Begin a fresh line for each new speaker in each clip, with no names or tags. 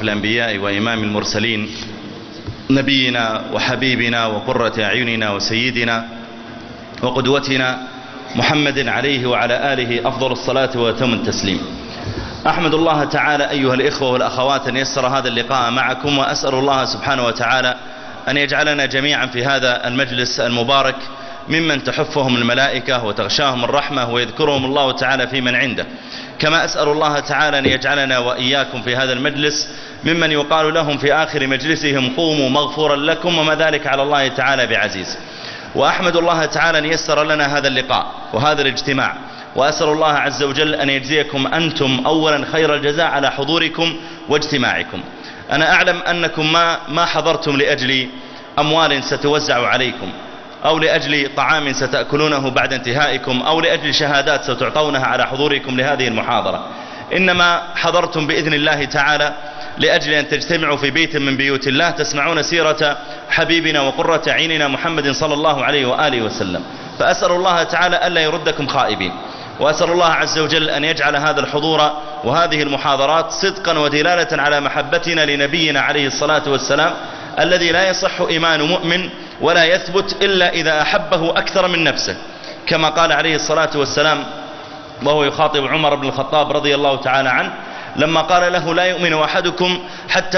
الأنبياء وإمام المرسلين نبينا وحبيبنا وقرة أعيننا وسيدنا وقدوتنا محمد عليه وعلى آله أفضل الصلاة وأتم التسليم. أحمد الله تعالى أيها الإخوة والأخوات أن يسر هذا اللقاء معكم، وأسأل الله سبحانه وتعالى أن يجعلنا جميعا في هذا المجلس المبارك ممن تحفهم الملائكة وتغشاهم الرحمة ويذكرهم الله تعالى في من عنده، كما أسأل الله تعالى أن يجعلنا وإياكم في هذا المجلس ممن يقال لهم في آخر مجلسهم قوموا مغفورا لكم وما ذلك على الله تعالى بعزيز. وأحمد الله تعالى أن يسر لنا هذا اللقاء وهذا الاجتماع، وأسأل الله عز وجل أن يجزيكم أنتم أولا خير الجزاء على حضوركم واجتماعكم. أنا أعلم أنكم ما حضرتم لأجل أموال ستوزع عليكم، أو لأجل طعام ستأكلونه بعد انتهائكم، أو لأجل شهادات ستعطونها على حضوركم لهذه المحاضرة، إنما حضرتم بإذن الله تعالى لأجل أن تجتمعوا في بيت من بيوت الله تسمعون سيرة حبيبنا وقرة عيننا محمد صلى الله عليه وآله وسلم. فأسأل الله تعالى ألا يردكم خائبين، وأسأل الله عز وجل أن يجعل هذا الحضور وهذه المحاضرات صدقا ودلالة على محبتنا لنبينا عليه الصلاة والسلام، الذي لا يصح إيمان مؤمن ولا يثبت إلا إذا أحبه أكثر من نفسه، كما قال عليه الصلاة والسلام وهو يخاطب عمر بن الخطاب رضي الله تعالى عنه لما قال له: لا يؤمن أحدكم حتى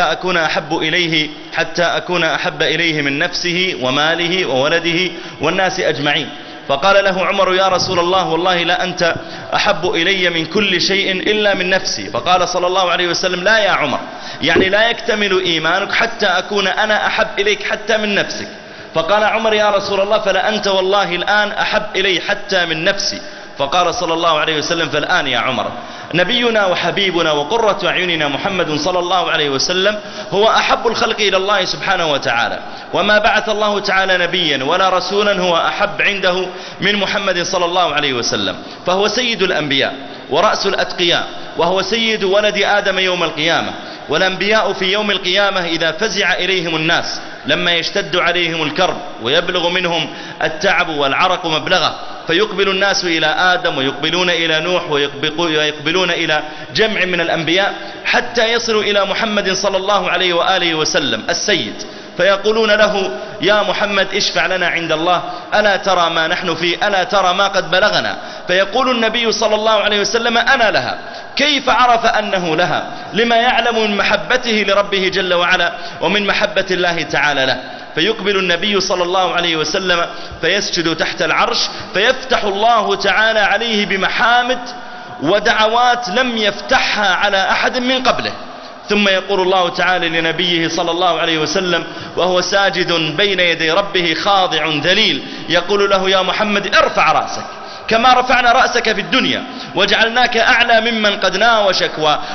أكون أحب إليه من نفسه وماله وولده والناس أجمعين. فقال له عمر: يا رسول الله، والله لا أنت أحب إلي من كل شيء إلا من نفسي. فقال صلى الله عليه وسلم: لا يا عمر، يعني لا يكتمل إيمانك حتى أكون أنا أحب إليك حتى من نفسك. فقال عمر: يا رسول الله، فلا أنت والله الآن أحب إلي حتى من نفسي. فقال صلى الله عليه وسلم: فالآن يا عمر. نبينا وحبيبنا وقرة أعيننا محمد صلى الله عليه وسلم هو أحب الخلق إلى الله سبحانه وتعالى، وما بعث الله تعالى نبيا ولا رسولا هو أحب عنده من محمد صلى الله عليه وسلم، فهو سيد الأنبياء ورأس الأتقياء، وهو سيد ولد آدم يوم القيامة. والأنبياء في يوم القيامة إذا فزع إليهم الناس لما يشتد عليهم الكرب ويبلغ منهم التعب والعرق مبلغه، فيقبل الناس إلى آدم ويقبلون إلى نوح ويقبلون إلى جمع من الأنبياء حتى يصلوا إلى محمد صلى الله عليه وآله وسلم السيد، فيقولون له: يا محمد اشفع لنا عند الله، ألا ترى ما نحن فيه، ألا ترى ما قد بلغنا؟ فيقول النبي صلى الله عليه وسلم: أنا لها. كيف عرف أنه لها؟ لما يعلم من محبته لربه جل وعلا ومن محبة الله تعالى له. فيقبل النبي صلى الله عليه وسلم فيسجد تحت العرش، فيفتح الله تعالى عليه بمحامد ودعوات لم يفتحها على أحد من قبله. ثم يقول الله تعالى لنبيه صلى الله عليه وسلم وهو ساجد بين يدي ربه خاضع ذليل، يقول له: يا محمد ارفع رأسك كما رفعنا رأسك في الدنيا وجعلناك أعلى ممن قد ناوشك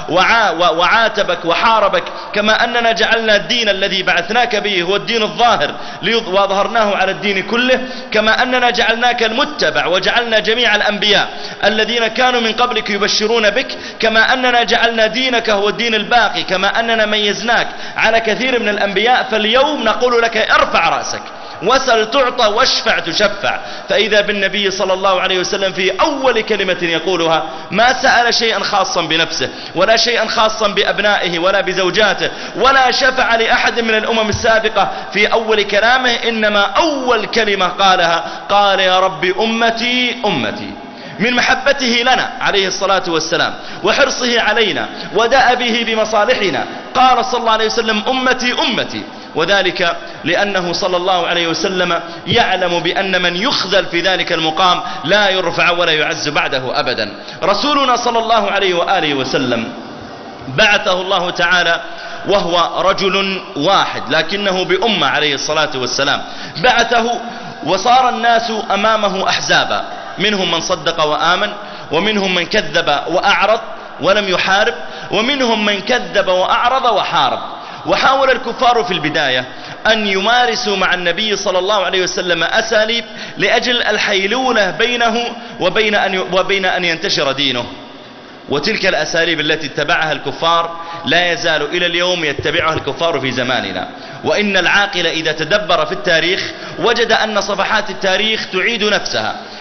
وعاتبك وحاربك، كما أننا جعلنا الدين الذي بعثناك به هو الدين الظاهر وظهرناه على الدين كله، كما أننا جعلناك المتبع وجعلنا جميع الأنبياء الذين كانوا من قبلك يبشرون بك، كما أننا جعلنا دينك هو الدين الباقي، كما أننا ميزناك على كثير من الأنبياء. فاليوم نقول لك: ارفع رأسك وسل تعطى واشفع تشفع. فإذا بالنبي صلى الله عليه وسلم في أول كلمة يقولها ما سأل شيئا خاصا بنفسه ولا شيئا خاصا بأبنائه ولا بزوجاته ولا شفع لأحد من الأمم السابقة في أول كلامه، إنما أول كلمة قالها قال: يا رب أمتي أمتي. من محبته لنا عليه الصلاة والسلام وحرصه علينا ودأبه بمصالحنا قال صلى الله عليه وسلم: أمتي أمتي. وذلك لأنه صلى الله عليه وسلم يعلم بأن من يخذل في ذلك المقام لا يرفع ولا يعز بعده أبدا. رسولنا صلى الله عليه وآله وسلم بعثه الله تعالى وهو رجل واحد لكنه بأمة عليه الصلاة والسلام، بعثه وصار الناس أمامه أحزابا، منهم من صدق وآمن، ومنهم من كذب وأعرض ولم يحارب، ومنهم من كذب وأعرض وحارب. وحاول الكفار في البداية أن يمارسوا مع النبي صلى الله عليه وسلم أساليب لأجل الحيلولة بينه وبين أن ينتشر دينه، وتلك الأساليب التي اتبعها الكفار لا يزال إلى اليوم يتبعها الكفار في زماننا. وإن العاقل إذا تدبر في التاريخ وجد أن صفحات التاريخ تعيد نفسها،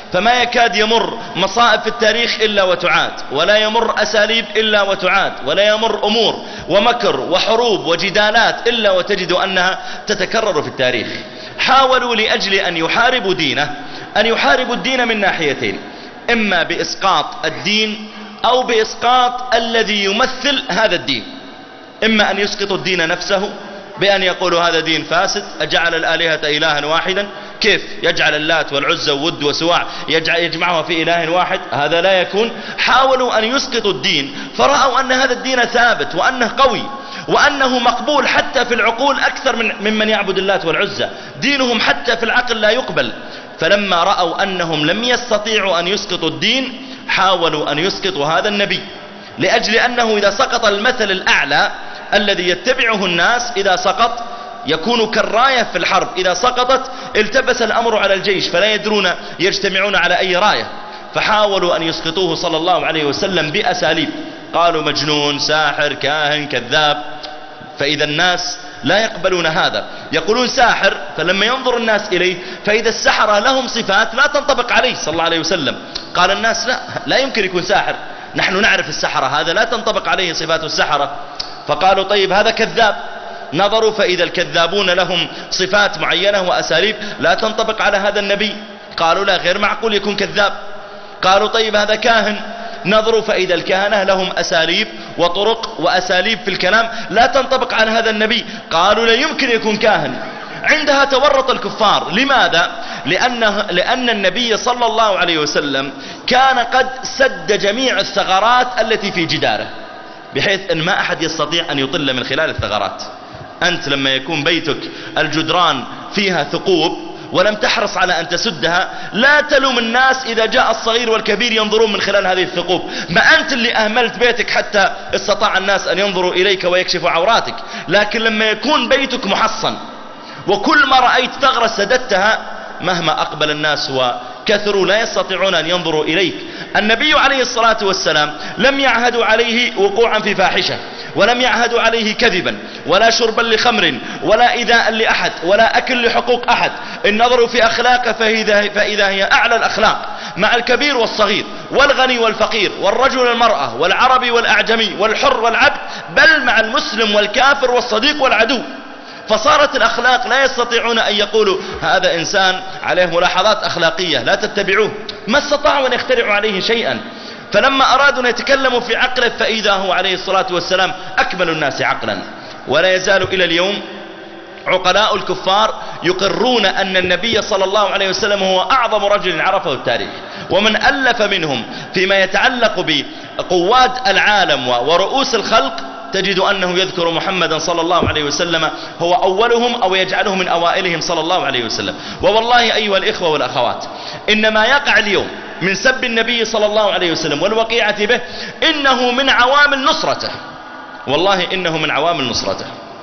فما يكاد يمر مصائب في التاريخ إلا وتعاد، ولا يمر أساليب إلا وتعاد، ولا يمر أمور ومكر وحروب وجدالات إلا وتجد أنها تتكرر في التاريخ. حاولوا لأجل أن يحاربوا دينه أن يحاربوا الدين من ناحيتين، إما بإسقاط الدين أو بإسقاط الذي يمثل هذا الدين. إما أن يسقطوا الدين نفسه بأن يقولوا هذا دين فاسد، أجعل الآلهة إلها واحدا، كيف يجعل اللات والعزى وود وسواع يجمعها في إله واحد؟ هذا لا يكون. حاولوا أن يسقطوا الدين فرأوا أن هذا الدين ثابت وأنه قوي وأنه مقبول حتى في العقول أكثر ممن يعبد اللات والعزى، دينهم حتى في العقل لا يقبل. فلما رأوا أنهم لم يستطيعوا أن يسقطوا الدين حاولوا أن يسقطوا هذا النبي، لأجل أنه إذا سقط المثل الأعلى الذي يتبعه الناس، إذا سقط يكون كالراية في الحرب، إذا سقطت التبس الأمر على الجيش فلا يدرون يجتمعون على أي راية. فحاولوا أن يسقطوه صلى الله عليه وسلم بأساليب، قالوا مجنون، ساحر، كاهن، كذاب. فإذا الناس لا يقبلون هذا، يقولون ساحر، فلما ينظر الناس إليه فإذا السحرة لهم صفات لا تنطبق عليه صلى الله عليه وسلم. قال الناس لا يمكن يكون ساحر، نحن نعرف السحرة، هذا لا تنطبق عليه صفات السحرة. فقالوا طيب هذا كذاب، نظروا فإذا الكذابون لهم صفات معينة وأساليب لا تنطبق على هذا النبي، قالوا لا، غير معقول يكون كذاب. قالوا طيب هذا كاهن، نظروا فإذا الكهنة لهم أساليب وطرق وأساليب في الكلام لا تنطبق على هذا النبي، قالوا لا يمكن يكون كاهن. عندها تورط الكفار. لماذا؟ لأن النبي صلى الله عليه وسلم كان قد سد جميع الثغرات التي في جداره، بحيث أن ما أحد يستطيع أن يطل من خلال الثغرات. أنت لما يكون بيتك الجدران فيها ثقوب ولم تحرص على أن تسدها، لا تلوم الناس إذا جاء الصغير والكبير ينظرون من خلال هذه الثقوب، ما أنت اللي أهملت بيتك حتى استطاع الناس أن ينظروا إليك ويكشفوا عوراتك. لكن لما يكون بيتك محصن وكل ما رأيت ثغرة سددتها، مهما أقبل الناس وكثروا لا يستطيعون أن ينظروا إليك. النبي عليه الصلاة والسلام لم يعهدوا عليه وقوعا في فاحشة، ولم يعهدوا عليه كذبا، ولا شربا لخمر، ولا إيذاء لأحد، ولا أكل لحقوق أحد. إن نظروا في أخلاقه فإذا هي أعلى الأخلاق، مع الكبير والصغير، والغني والفقير، والرجل والمرأة، والعربي والأعجمي، والحر والعبد، بل مع المسلم والكافر والصديق والعدو. فصارت الأخلاق لا يستطيعون أن يقولوا هذا إنسان عليه ملاحظات أخلاقية لا تتبعوه، ما استطاعوا أن يخترعوا عليه شيئا. فلما أرادوا أن يتكلموا في عقله فإذا هو عليه الصلاة والسلام أكمل الناس عقلا. ولا يزال إلى اليوم عقلاء الكفار يقرون أن النبي صلى الله عليه وسلم هو أعظم رجل عرفه التاريخ. ومن ألف منهم فيما يتعلق بقواد العالم ورؤوس الخلق تجد أنه يذكر محمدا صلى الله عليه وسلم هو أولهم أو يجعله من أوائلهم صلى الله عليه وسلم. ووالله أيها الإخوة والأخوات، إن ما يقع اليوم من سب النبي صلى الله عليه وسلم والوقيعة به إنه من عوامل نصرته، والله إنه من عوامل نصرته.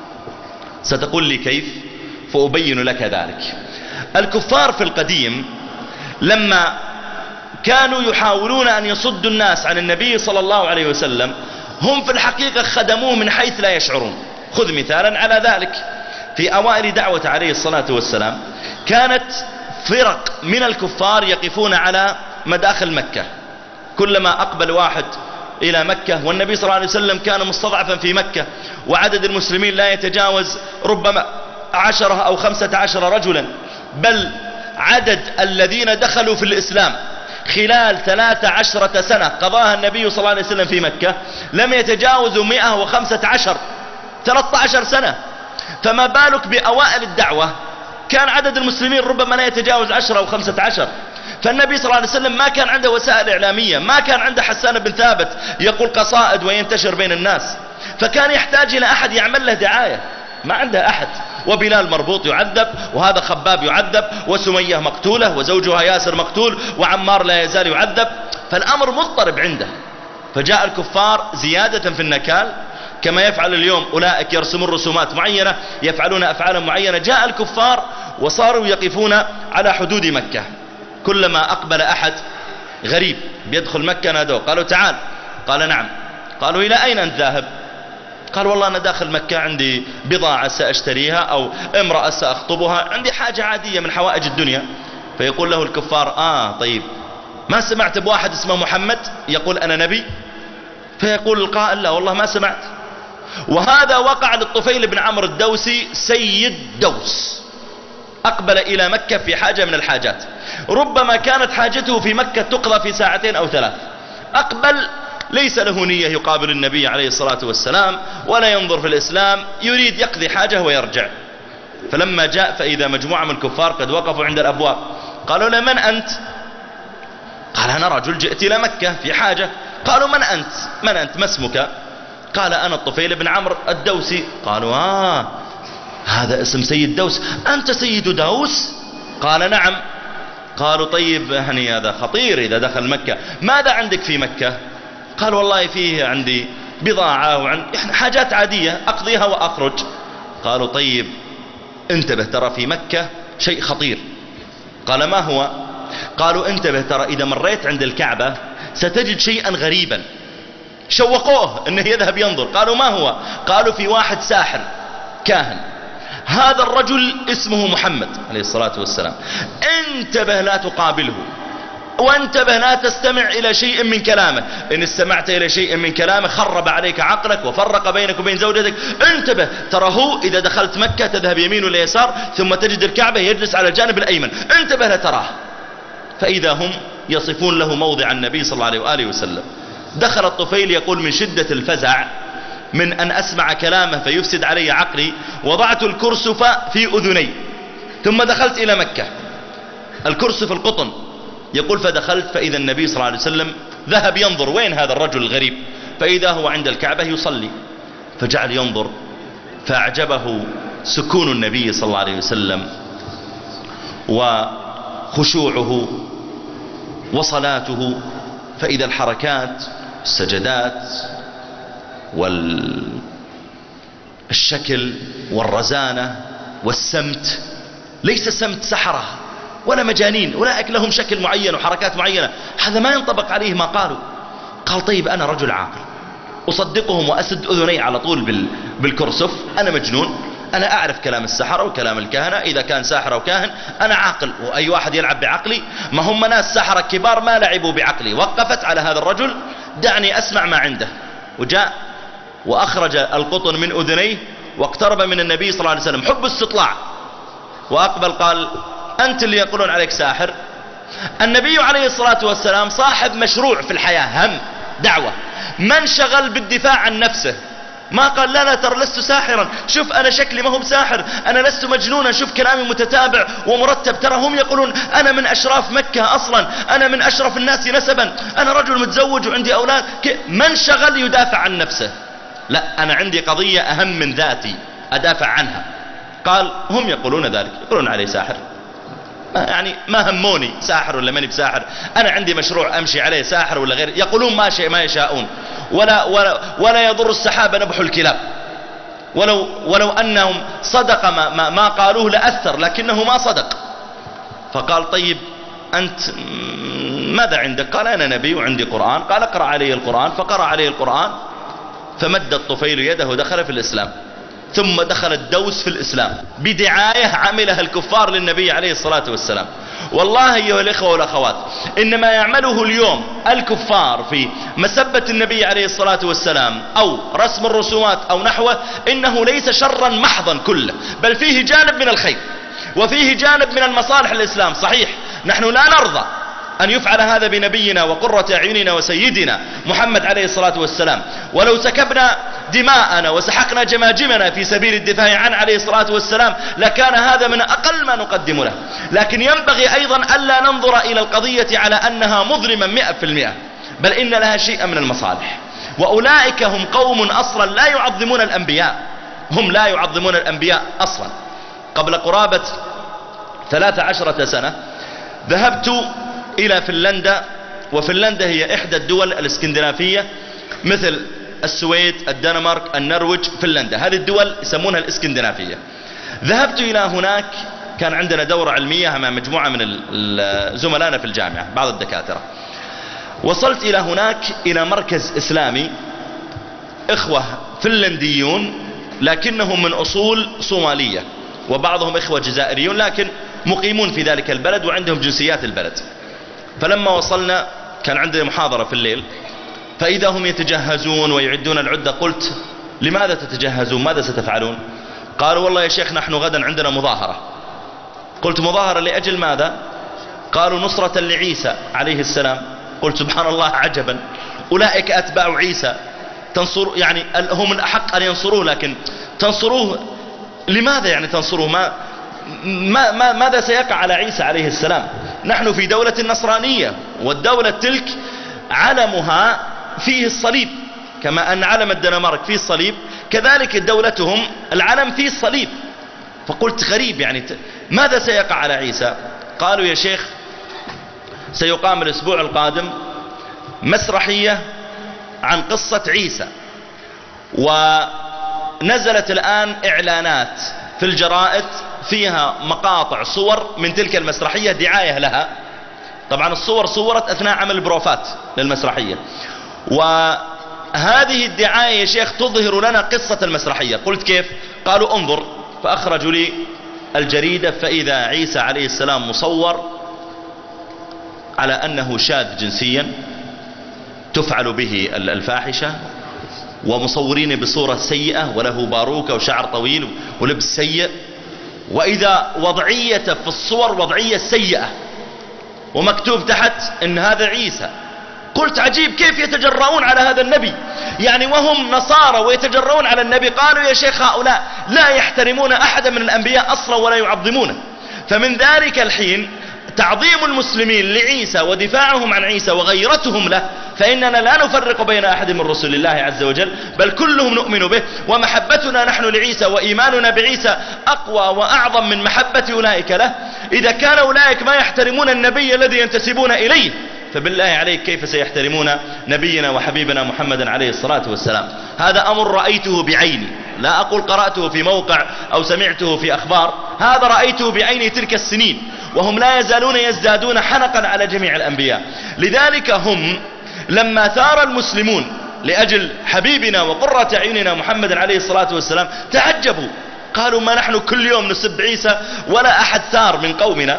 ستقول لي كيف؟ فأبين لك ذلك. الكفار في القديم لما كانوا يحاولون أن يصدوا الناس عن النبي صلى الله عليه وسلم هم في الحقيقة خدموه من حيث لا يشعرون. خذ مثالا على ذلك. في أوائل دعوة عليه الصلاة والسلام كانت فرق من الكفار يقفون على مداخل مكة، كلما أقبل واحد إلى مكة، والنبي صلى الله عليه وسلم كان مستضعفا في مكة وعدد المسلمين لا يتجاوز ربما 10 أو 15 رجلا، بل عدد الذين دخلوا في الإسلام خلال 13 سنة قضاها النبي صلى الله عليه وسلم في مكة لم يتجاوزوا 115، 13 سنة. فما بالك بأوائل الدعوة كان عدد المسلمين ربما لا يتجاوز 10 أو 15. فالنبي صلى الله عليه وسلم ما كان عنده وسائل إعلامية، ما كان عنده حسان بن ثابت يقول قصائد وينتشر بين الناس، فكان يحتاج إلى أحد يعمل له دعاية، ما عنده أحد. وبلال مربوط يعذب، وهذا خباب يعذب، وسمية مقتولة، وزوجها ياسر مقتول، وعمار لا يزال يعذب، فالأمر مضطرب عنده. فجاء الكفار زيادة في النكال كما يفعل اليوم أولئك يرسمون رسومات معينة، يفعلون أفعالا معينة. جاء الكفار وصاروا يقفون على حدود مكة، كلما أقبل أحد غريب بيدخل مكة نادوه، قالوا تعال، قال نعم، قالوا إلى أين أنت ذاهب؟ قال والله أنا داخل مكة عندي بضاعة سأشتريها أو امرأة سأخطبها، عندي حاجة عادية من حوائج الدنيا. فيقول له الكفار طيب ما سمعت بواحد اسمه محمد يقول أنا نبي؟ فيقول القائل لا والله ما سمعت. وهذا وقع للطفيل بن عمرو الدوسي سيد دوس، أقبل إلى مكة في حاجة من الحاجات، ربما كانت حاجته في مكة تقضى في 2 أو 3 أقبل ليس له نية يقابل النبي عليه الصلاة والسلام ولا ينظر في الإسلام، يريد يقضي حاجة ويرجع. فلما جاء فإذا مجموعة من الكفار قد وقفوا عند الأبواب، قالوا له من أنت؟ قال أنا رجل جئت إلى مكة في حاجة. قالوا من أنت؟ ما اسمك؟ قال أنا الطفيل بن عمرو الدوسي. قالوا هذا اسم سيد دوس، أنت سيد دوس؟ قال نعم. قالوا طيب يعني هذا خطير إذا دخل مكة، ماذا عندك في مكة؟ قال والله فيه عندي بضاعة حاجات عادية أقضيها وأخرج. قالوا طيب انتبه ترى في مكة شيء خطير. قال ما هو؟ قالوا انتبه ترى إذا مريت عند الكعبة ستجد شيئا غريبا. شوقوه انه يذهب ينظر. قالوا ما هو؟ قالوا في واحد ساحر كاهن، هذا الرجل اسمه محمد عليه الصلاة والسلام، انتبه لا تقابله، وانتبه لا تستمع إلى شيء من كلامه، إن استمعت إلى شيء من كلامه خرب عليك عقلك وفرق بينك وبين زوجتك. انتبه ترى هو إذا دخلت مكة تذهب يمين ولا يسار ثم تجد الكعبة يجلس على الجانب الأيمن، انتبه لا تراه. فإذا هم يصفون له موضع النبي صلى الله عليه وآله وسلم. دخل الطفيل يقول من شدة الفزع من أن أسمع كلامه فيفسد علي عقلي وضعت الكرسف في أذني ثم دخلت إلى مكة. الكرسف القطن. يقول فدخلت فإذا النبي صلى الله عليه وسلم ذهب ينظر وين هذا الرجل الغريب، فإذا هو عند الكعبة يصلي، فجعل ينظر فأعجبه سكون النبي صلى الله عليه وسلم وخشوعه وصلاته. فإذا الحركات السجدات والشكل والرزانة والسمت ليس سمت سحرة ولا مجانين، أولئك لهم شكل معين وحركات معينة، هذا ما ينطبق عليه ما قالوا. قال طيب أنا رجل عاقل أصدقهم وأسد أذني على طول بالكرسف، أنا مجنون، أنا أعرف كلام السحرة وكلام الكهنة، إذا كان ساحر أو كاهن أنا عاقل، وأي واحد يلعب بعقلي، ما هم ناس سحرة كبار ما لعبوا بعقلي. وقفت على هذا الرجل دعني أسمع ما عنده، وجاء وأخرج القطن من أذنيه واقترب من النبي صلى الله عليه وسلم حب استطلاع، وأقبل قال أنت اللي يقولون عليك ساحر؟ النبي عليه الصلاة والسلام صاحب مشروع في الحياة، هم دعوة، من شغل بالدفاع عن نفسه، ما قال لا ترى لست ساحرا، شوف أنا شكلي ما هو ساحر، أنا لست مجنونا، شوف كلامي متتابع ومرتب، ترى هم يقولون أنا من أشراف مكة أصلا، أنا من أشرف الناس نسبا، أنا رجل متزوج وعندي أولاد. من شغل يدافع عن نفسه؟ لا أنا عندي قضية أهم من ذاتي أدافع عنها. قال هم يقولون ذلك، يقولون عليه ساحر، يعني ما هموني ساحر ولا ماني بساحر، أنا عندي مشروع أمشي عليه ساحر ولا غير، يقولون ما يشاءون، ولا يضر السحاب نبح الكلاب، ولو أنهم صدق ما قالوه لأثر، لكنه ما صدق. فقال طيب أنت ماذا عندك؟ قال أنا نبي وعندي قرآن. قال اقرأ عليه القرآن، فقرأ عليه القرآن، فمد الطفيل يده ودخل في الإسلام. ثم دخل الدوس في الإسلام بدعاية عملها الكفار للنبي عليه الصلاة والسلام. والله أيها الإخوة والأخوات، إنما يعمله اليوم الكفار في مسبة النبي عليه الصلاة والسلام أو رسم الرسومات أو نحوه إنه ليس شرا محضا كله، بل فيه جانب من الخير وفيه جانب من المصالح الإسلام. صحيح نحن لا نرضى أن يفعل هذا بنبينا وقرة أعيننا وسيدنا محمد عليه الصلاة والسلام، ولو سكبنا دماءنا وسحقنا جماجمنا في سبيل الدفاع عنه عليه الصلاة والسلام لكان هذا من أقل ما نقدم له. لكن ينبغي أيضا ألا ننظر إلى القضية على أنها مظلمة 100%، بل إن لها شيئا من المصالح. وأولئك هم قوم أصلا لا يعظمون الأنبياء، هم لا يعظمون الأنبياء أصلا. قبل قرابة 13 سنة ذهبت إلى فنلندا، وفنلندا هي إحدى الدول الإسكندنافية مثل السويد، الدنمارك، النرويج، فنلندا، هذه الدول يسمونها الإسكندنافية. ذهبت إلى هناك، كان عندنا دورة علمية مع مجموعة من زملائنا في الجامعة بعض الدكاترة. وصلت إلى هناك إلى مركز إسلامي، إخوة فنلنديون لكنهم من أصول صومالية، وبعضهم إخوة جزائريون لكن مقيمون في ذلك البلد وعندهم جنسيات البلد. فلما وصلنا كان عندنا محاضرة في الليل، فإذا هم يتجهزون ويعدون العدة. قلت لماذا تتجهزون؟ ماذا ستفعلون؟ قالوا والله يا شيخ نحن غدا عندنا مظاهرة. قلت مظاهرة لأجل ماذا؟ قالوا نصرة لعيسى عليه السلام. قلت سبحان الله عجبا، أولئك أتباع عيسى تنصر، يعني هم الأحق أن ينصروه، لكن تنصروه لماذا؟ يعني تنصروه ماذا سيقع على عيسى عليه السلام؟ نحن في دولة نصرانية، والدولة تلك علمها فيه الصليب، كما أن علم الدنمارك فيه الصليب كذلك دولتهم العلم فيه الصليب. فقلت غريب، يعني ماذا سيقع على عيسى؟ قالوا يا شيخ سيقام الأسبوع القادم مسرحية عن قصة عيسى، ونزلت الآن إعلانات في الجرائد فيها مقاطع صور من تلك المسرحية دعاية لها. طبعا الصور صورت أثناء عمل البروفات للمسرحية، وهذه الدعاية يا شيخ تظهر لنا قصة المسرحية. قلت كيف؟ قالوا انظر، فأخرجوا لي الجريدة، فإذا عيسى عليه السلام مصور على أنه شاذ جنسيا تفعل به الفاحشة، ومصورين بصورة سيئة وله باروكة وشعر طويل ولبس سيء، وإذا وضعيته في الصور وضعية سيئة، ومكتوب تحت إن هذا عيسى. قلت عجيب كيف يتجرؤون على هذا النبي، يعني وهم نصارى ويتجرؤون على النبي. قالوا يا شيخ هؤلاء لا يحترمون أحدا من الأنبياء أصلا ولا يعظمونه. فمن ذلك الحين تعظيم المسلمين لعيسى ودفاعهم عن عيسى وغيرتهم له، فإننا لا نفرق بين أحد من رسل الله عز وجل، بل كلهم نؤمن به، ومحبتنا نحن لعيسى وإيماننا بعيسى أقوى وأعظم من محبة أولئك له. إذا كان أولئك ما يحترمون النبي الذي ينتسبون إليه، فبالله عليك كيف سيحترمون نبينا وحبيبنا محمدا عليه الصلاة والسلام؟ هذا أمر رأيته بعيني، لا أقول قرأته في موقع أو سمعته في أخبار، هذا رأيته بعيني تلك السنين، وهم لا يزالون يزدادون حنقا على جميع الأنبياء. لذلك هم لما ثار المسلمون لأجل حبيبنا وقرة أعيننا محمد عليه الصلاة والسلام تعجبوا، قالوا ما نحن كل يوم نسب عيسى ولا أحد ثار من قومنا،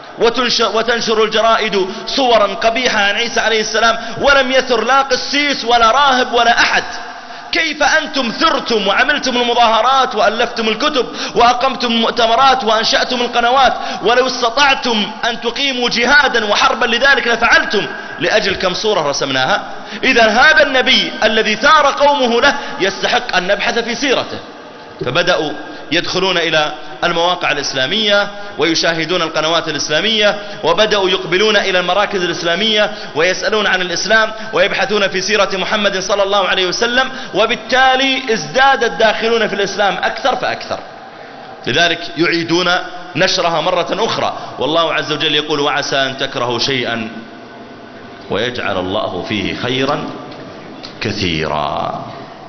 وتنشر الجرائد صورا قبيحة عن عيسى عليه السلام ولم يثر لا قسيس ولا راهب ولا أحد. كيف أنتم ثرتم وعملتم المظاهرات وألفتم الكتب وأقمتم المؤتمرات وأنشأتم القنوات، ولو استطعتم أن تقيموا جهادا وحربا لذلك لفعلتم، لأجل كم صورة رسمناها؟ إذا هذا النبي الذي ثار قومه له يستحق أن نبحث في سيرته. فبدأوا يدخلون إلى المواقع الإسلامية ويشاهدون القنوات الإسلامية، وبدأوا يقبلون إلى المراكز الإسلامية ويسألون عن الإسلام ويبحثون في سيرة محمد صلى الله عليه وسلم، وبالتالي ازداد الداخلون في الإسلام أكثر فأكثر. لذلك يعيدون نشرها مرة أخرى، والله عز وجل يقول وعسى أن تكرهوا شيئا ويجعل الله فيه خيرا كثيرا.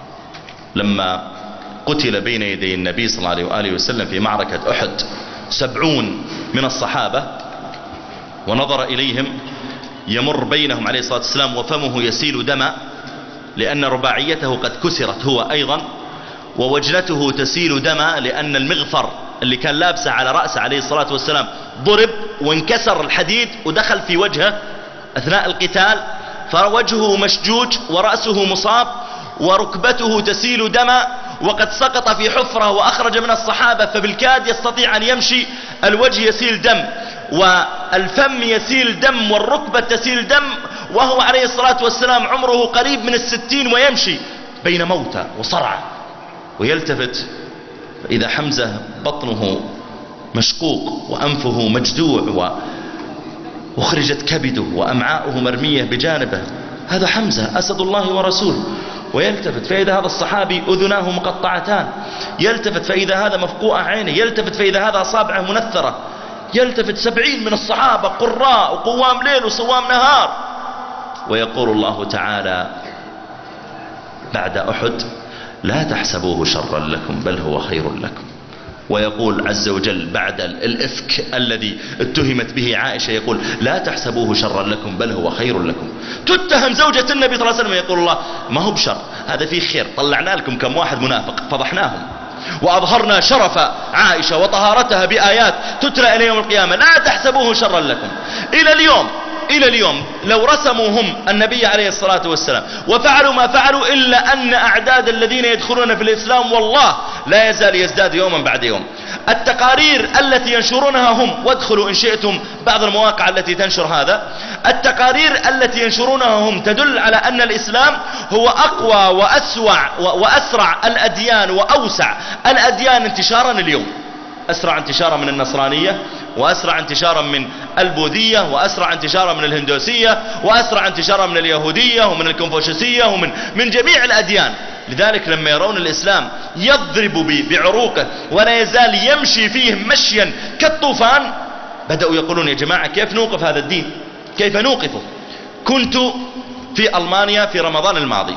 لما قتل بين يدي النبي صلى الله عليه وآله وسلم في معركة أحد 70 من الصحابة، ونظر إليهم يمر بينهم عليه الصلاة والسلام وفمه يسيل دما، لأن رباعيته قد كسرت هو أيضا، ووجنته تسيل دما، لأن المغفر اللي كان لابسه على رأسه عليه الصلاة والسلام ضرب وانكسر الحديد ودخل في وجهه أثناء القتال، فوجهه مشجوج ورأسه مصاب وركبته تسيل دما، وقد سقط في حفرة وأخرج من الصحابة، فبالكاد يستطيع أن يمشي، الوجه يسيل دم والفم يسيل دم والركبة تسيل دم، وهو عليه الصلاة والسلام عمره قريب من 60 ويمشي بين موتى وصرعى، ويلتفت فإذا حمزة بطنه مشقوق وأنفه مجدوع وأخرجت كبده وأمعاؤه مرمية بجانبه، هذا حمزة أسد الله ورسوله. ويلتفت فإذا هذا الصحابي أذناه مقطعتان، يلتفت فإذا هذا مفقوع عينه، يلتفت فإذا هذا أصابعه منثرة، يلتفت 70 من الصحابة قراء وقوام ليل وصوام نهار. ويقول الله تعالى بعد أحد لا تحسبوه شرا لكم بل هو خير لكم. ويقول عز وجل بعد الإفك الذي اتهمت به عائشة، يقول لا تحسبوه شرا لكم بل هو خير لكم. تتهم زوجة النبي صلى الله عليه وسلم، يقول الله ما هو بشر، هذا فيه خير، طلعنا لكم كم واحد منافق فضحناهم. وأظهرنا شرف عائشة وطهارتها بآيات تتلى إلى يوم القيامة، لا تحسبوه شرا لكم. إلى اليوم لو رسموا هم النبي عليه الصلاة والسلام وفعلوا ما فعلوا، إلا أن أعداد الذين يدخلون في الإسلام والله لا يزال يزداد يوما بعد يوم. التقارير التي ينشرونها هم، وادخلوا إن شئتم بعض المواقع التي تنشر هذا، التقارير التي ينشرونها هم تدل على أن الإسلام هو أقوى وأسرع الأديان وأوسع الأديان انتشارا اليوم. أسرع انتشارا من النصرانية، وأسرع انتشارا من البوذية، وأسرع انتشارا من الهندوسية، وأسرع انتشارا من اليهودية ومن الكونفوشيوسية ومن جميع الأديان. لذلك لما يرون الإسلام يضرب بعروقه ولا يزال يمشي فيهم مشيا كالطوفان، بدأوا يقولون يا جماعة كيف نوقف هذا الدين؟ كيف نوقفه؟ كنت في ألمانيا في رمضان الماضي،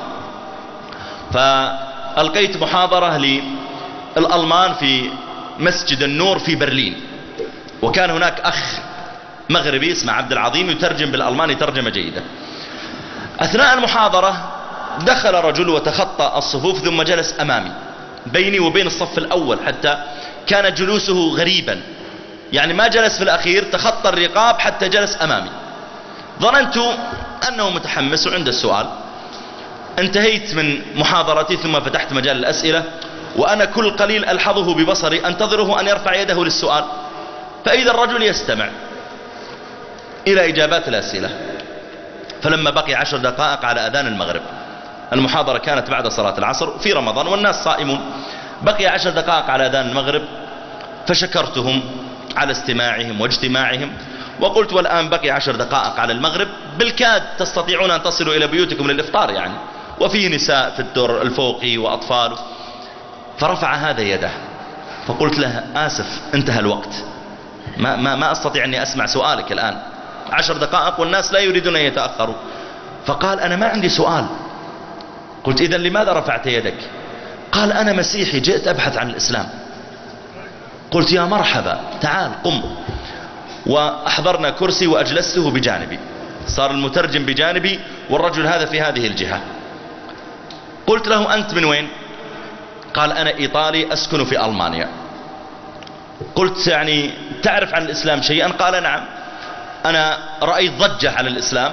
فألقيت محاضرة للألمان في مسجد النور في برلين، وكان هناك أخ مغربي اسمه عبد العظيم يترجم بالألماني ترجمة جيدة. أثناء المحاضرة دخل رجل وتخطى الصفوف ثم جلس أمامي بيني وبين الصف الأول، حتى كان جلوسه غريبا، يعني ما جلس في الأخير، تخطى الرقاب حتى جلس أمامي. ظننت أنه متحمس وعند السؤال. انتهيت من محاضرتي ثم فتحت مجال الأسئلة، وأنا كل قليل ألحظه ببصري أنتظره أن يرفع يده للسؤال، فإذا الرجل يستمع إلى إجابات الأسئلة. فلما بقي 10 دقائق على أذان المغرب، المحاضرة كانت بعد صلاة العصر في رمضان والناس صائمون، بقي 10 دقائق على أذان المغرب، فشكرتهم على استماعهم واجتماعهم، وقلت والآن بقي 10 دقائق على المغرب، بالكاد تستطيعون أن تصلوا إلى بيوتكم للإفطار يعني، وفيه نساء في الدور الفوقي وأطفال. فرفع هذا يده، فقلت له آسف انتهى الوقت، ما أستطيع أني أسمع سؤالك الآن، 10 دقائق والناس لا يريدون أن يتأخروا. فقال أنا ما عندي سؤال. قلت إذن لماذا رفعت يدك؟ قال أنا مسيحي جئت أبحث عن الإسلام. قلت يا مرحبا تعال قم، وأحضرنا كرسي وأجلسته بجانبي، صار المترجم بجانبي والرجل هذا في هذه الجهة. قلت له أنت من وين؟ قال أنا إيطالي أسكن في ألمانيا. قلت يعني تعرف عن الإسلام شيئا؟ قال نعم، أنا رأيت ضجة على الإسلام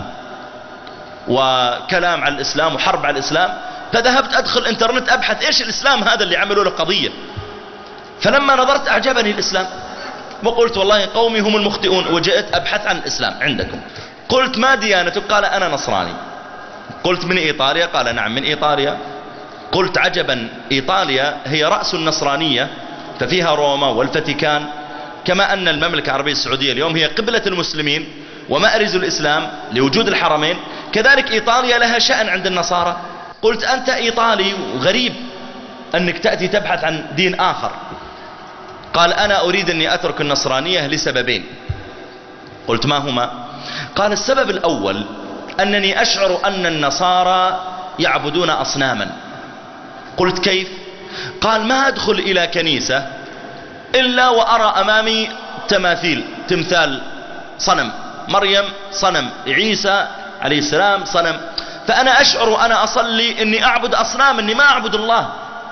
وكلام على الإسلام وحرب على الإسلام، فذهبت أدخل انترنت أبحث إيش الإسلام هذا اللي عملوا له قضية. فلما نظرت أعجبني الإسلام، وقلت والله قومي هم المخطئون، وجئت أبحث عن الإسلام عندكم. قلت ما ديانتك؟ قال أنا نصراني. قلت من إيطاليا؟ قال نعم من إيطاليا. قلت عجبا، إيطاليا هي رأس النصرانية، ففيها روما والفاتيكان، كما أن المملكة العربية السعودية اليوم هي قبلة المسلمين ومأرز الإسلام لوجود الحرمين، كذلك إيطاليا لها شأن عند النصارى. قلت أنت إيطالي وغريب أنك تأتي تبحث عن دين آخر. قال أنا أريد أني أترك النصرانية لسببين. قلت ما هما؟ قال السبب الأول أنني أشعر أن النصارى يعبدون أصناما. قلت كيف؟ قال ما أدخل إلى كنيسة إلا وأرى أمامي تماثيل، تمثال صنم مريم، صنم عيسى عليه السلام، صنم، فأنا أشعر أنا أصلي أني أعبد أصنام، أني ما أعبد الله.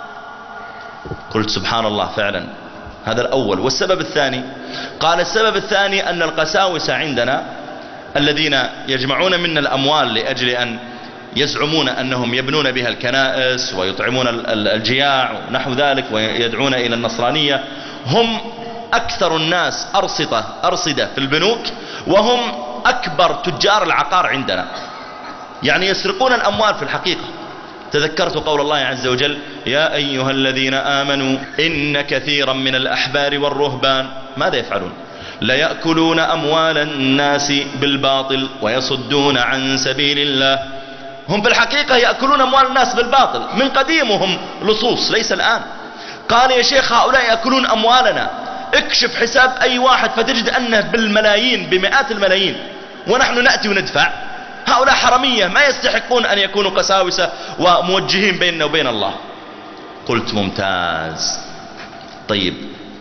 قلت سبحان الله فعلا، هذا الأول. والسبب الثاني؟ قال السبب الثاني أن القساوسة عندنا الذين يجمعون منا الأموال لأجل أن يزعمون أنهم يبنون بها الكنائس ويطعمون الجياع ونحو ذلك ويدعون إلى النصرانية، هم أكثر الناس أرصدة في البنوك، وهم أكبر تجار العقار عندنا، يعني يسرقون الأموال في الحقيقة. تذكرت قول الله عز وجل يا أيها الذين آمنوا إن كثيرا من الأحبار والرهبان ماذا يفعلون؟ ليأكلون أموال الناس بالباطل ويصدون عن سبيل الله. هم في الحقيقة يأكلون أموال الناس بالباطل من قديم، وهم لصوص ليس الآن. قال يا شيخ هؤلاء يأكلون أموالنا، اكشف حساب أي واحد فتجد أنه بالملايين بمئات الملايين، ونحن نأتي وندفع. هؤلاء حرمية ما يستحقون أن يكونوا قساوسة وموجهين بيننا وبين الله. قلت ممتاز، طيب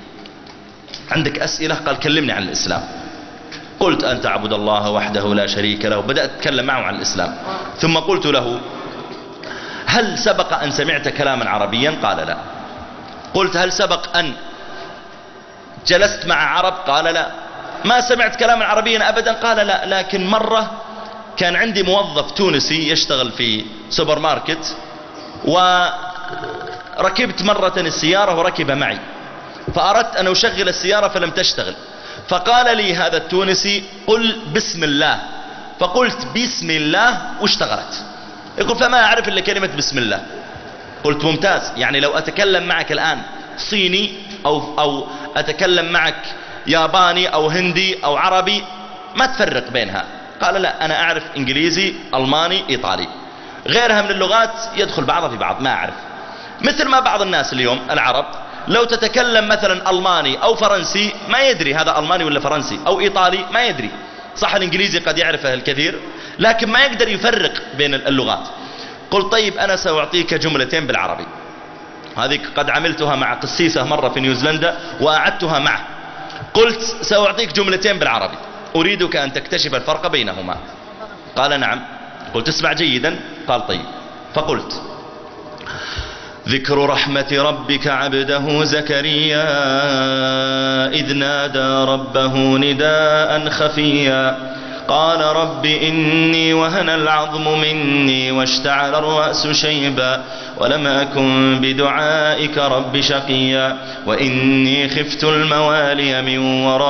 عندك أسئلة؟ قال كلمني عن الإسلام. قلت أن تعبد الله وحده لا شريك له، بدأت أتكلم معه عن الإسلام. ثم قلت له هل سبق أن سمعت كلاما عربيا؟ قال لا. قلت هل سبق أن جلست مع عرب؟ قال لا. ما سمعت كلاما عربيا أبدا؟ قال لا. لكن مرة كان عندي موظف تونسي يشتغل في سوبر ماركت، وركبت مرة السيارة وركب معي، فأردت أن أشغل السيارة فلم تشتغل، فقال لي هذا التونسي قل بسم الله، فقلت بسم الله واشتغلت. يقول فما أعرف إلا كلمة بسم الله. قلت ممتاز، يعني لو أتكلم معك الآن صيني أو أتكلم معك ياباني أو هندي أو عربي ما تفرق بينها. قال لا، أنا أعرف إنجليزي ألماني إيطالي، غيرها من اللغات يدخل بعضها في بعض ما أعرف. مثل ما بعض الناس اليوم العرب لو تتكلم مثلا ألماني أو فرنسي ما يدري هذا ألماني ولا فرنسي، أو إيطالي ما يدري. صح الإنجليزي قد يعرفه الكثير لكن ما يقدر يفرق بين اللغات. قلت طيب أنا سأعطيك جملتين بالعربي، هذه قد عملتها مع قسيسة مرة في نيوزيلندا وأعدتها معه. قلت سأعطيك جملتين بالعربي أريدك أن تكتشف الفرق بينهما. قال نعم. قلت اسمع جيدا. قال طيب. فقلت ذكر رحمة ربك عبده زكريا إذ نادى ربه نداء خفيا قال رب إني وهن العظم مني واشتعل الرأس شيبا ولم أكن بدعائك رب شقيا وإني خفت الموالي من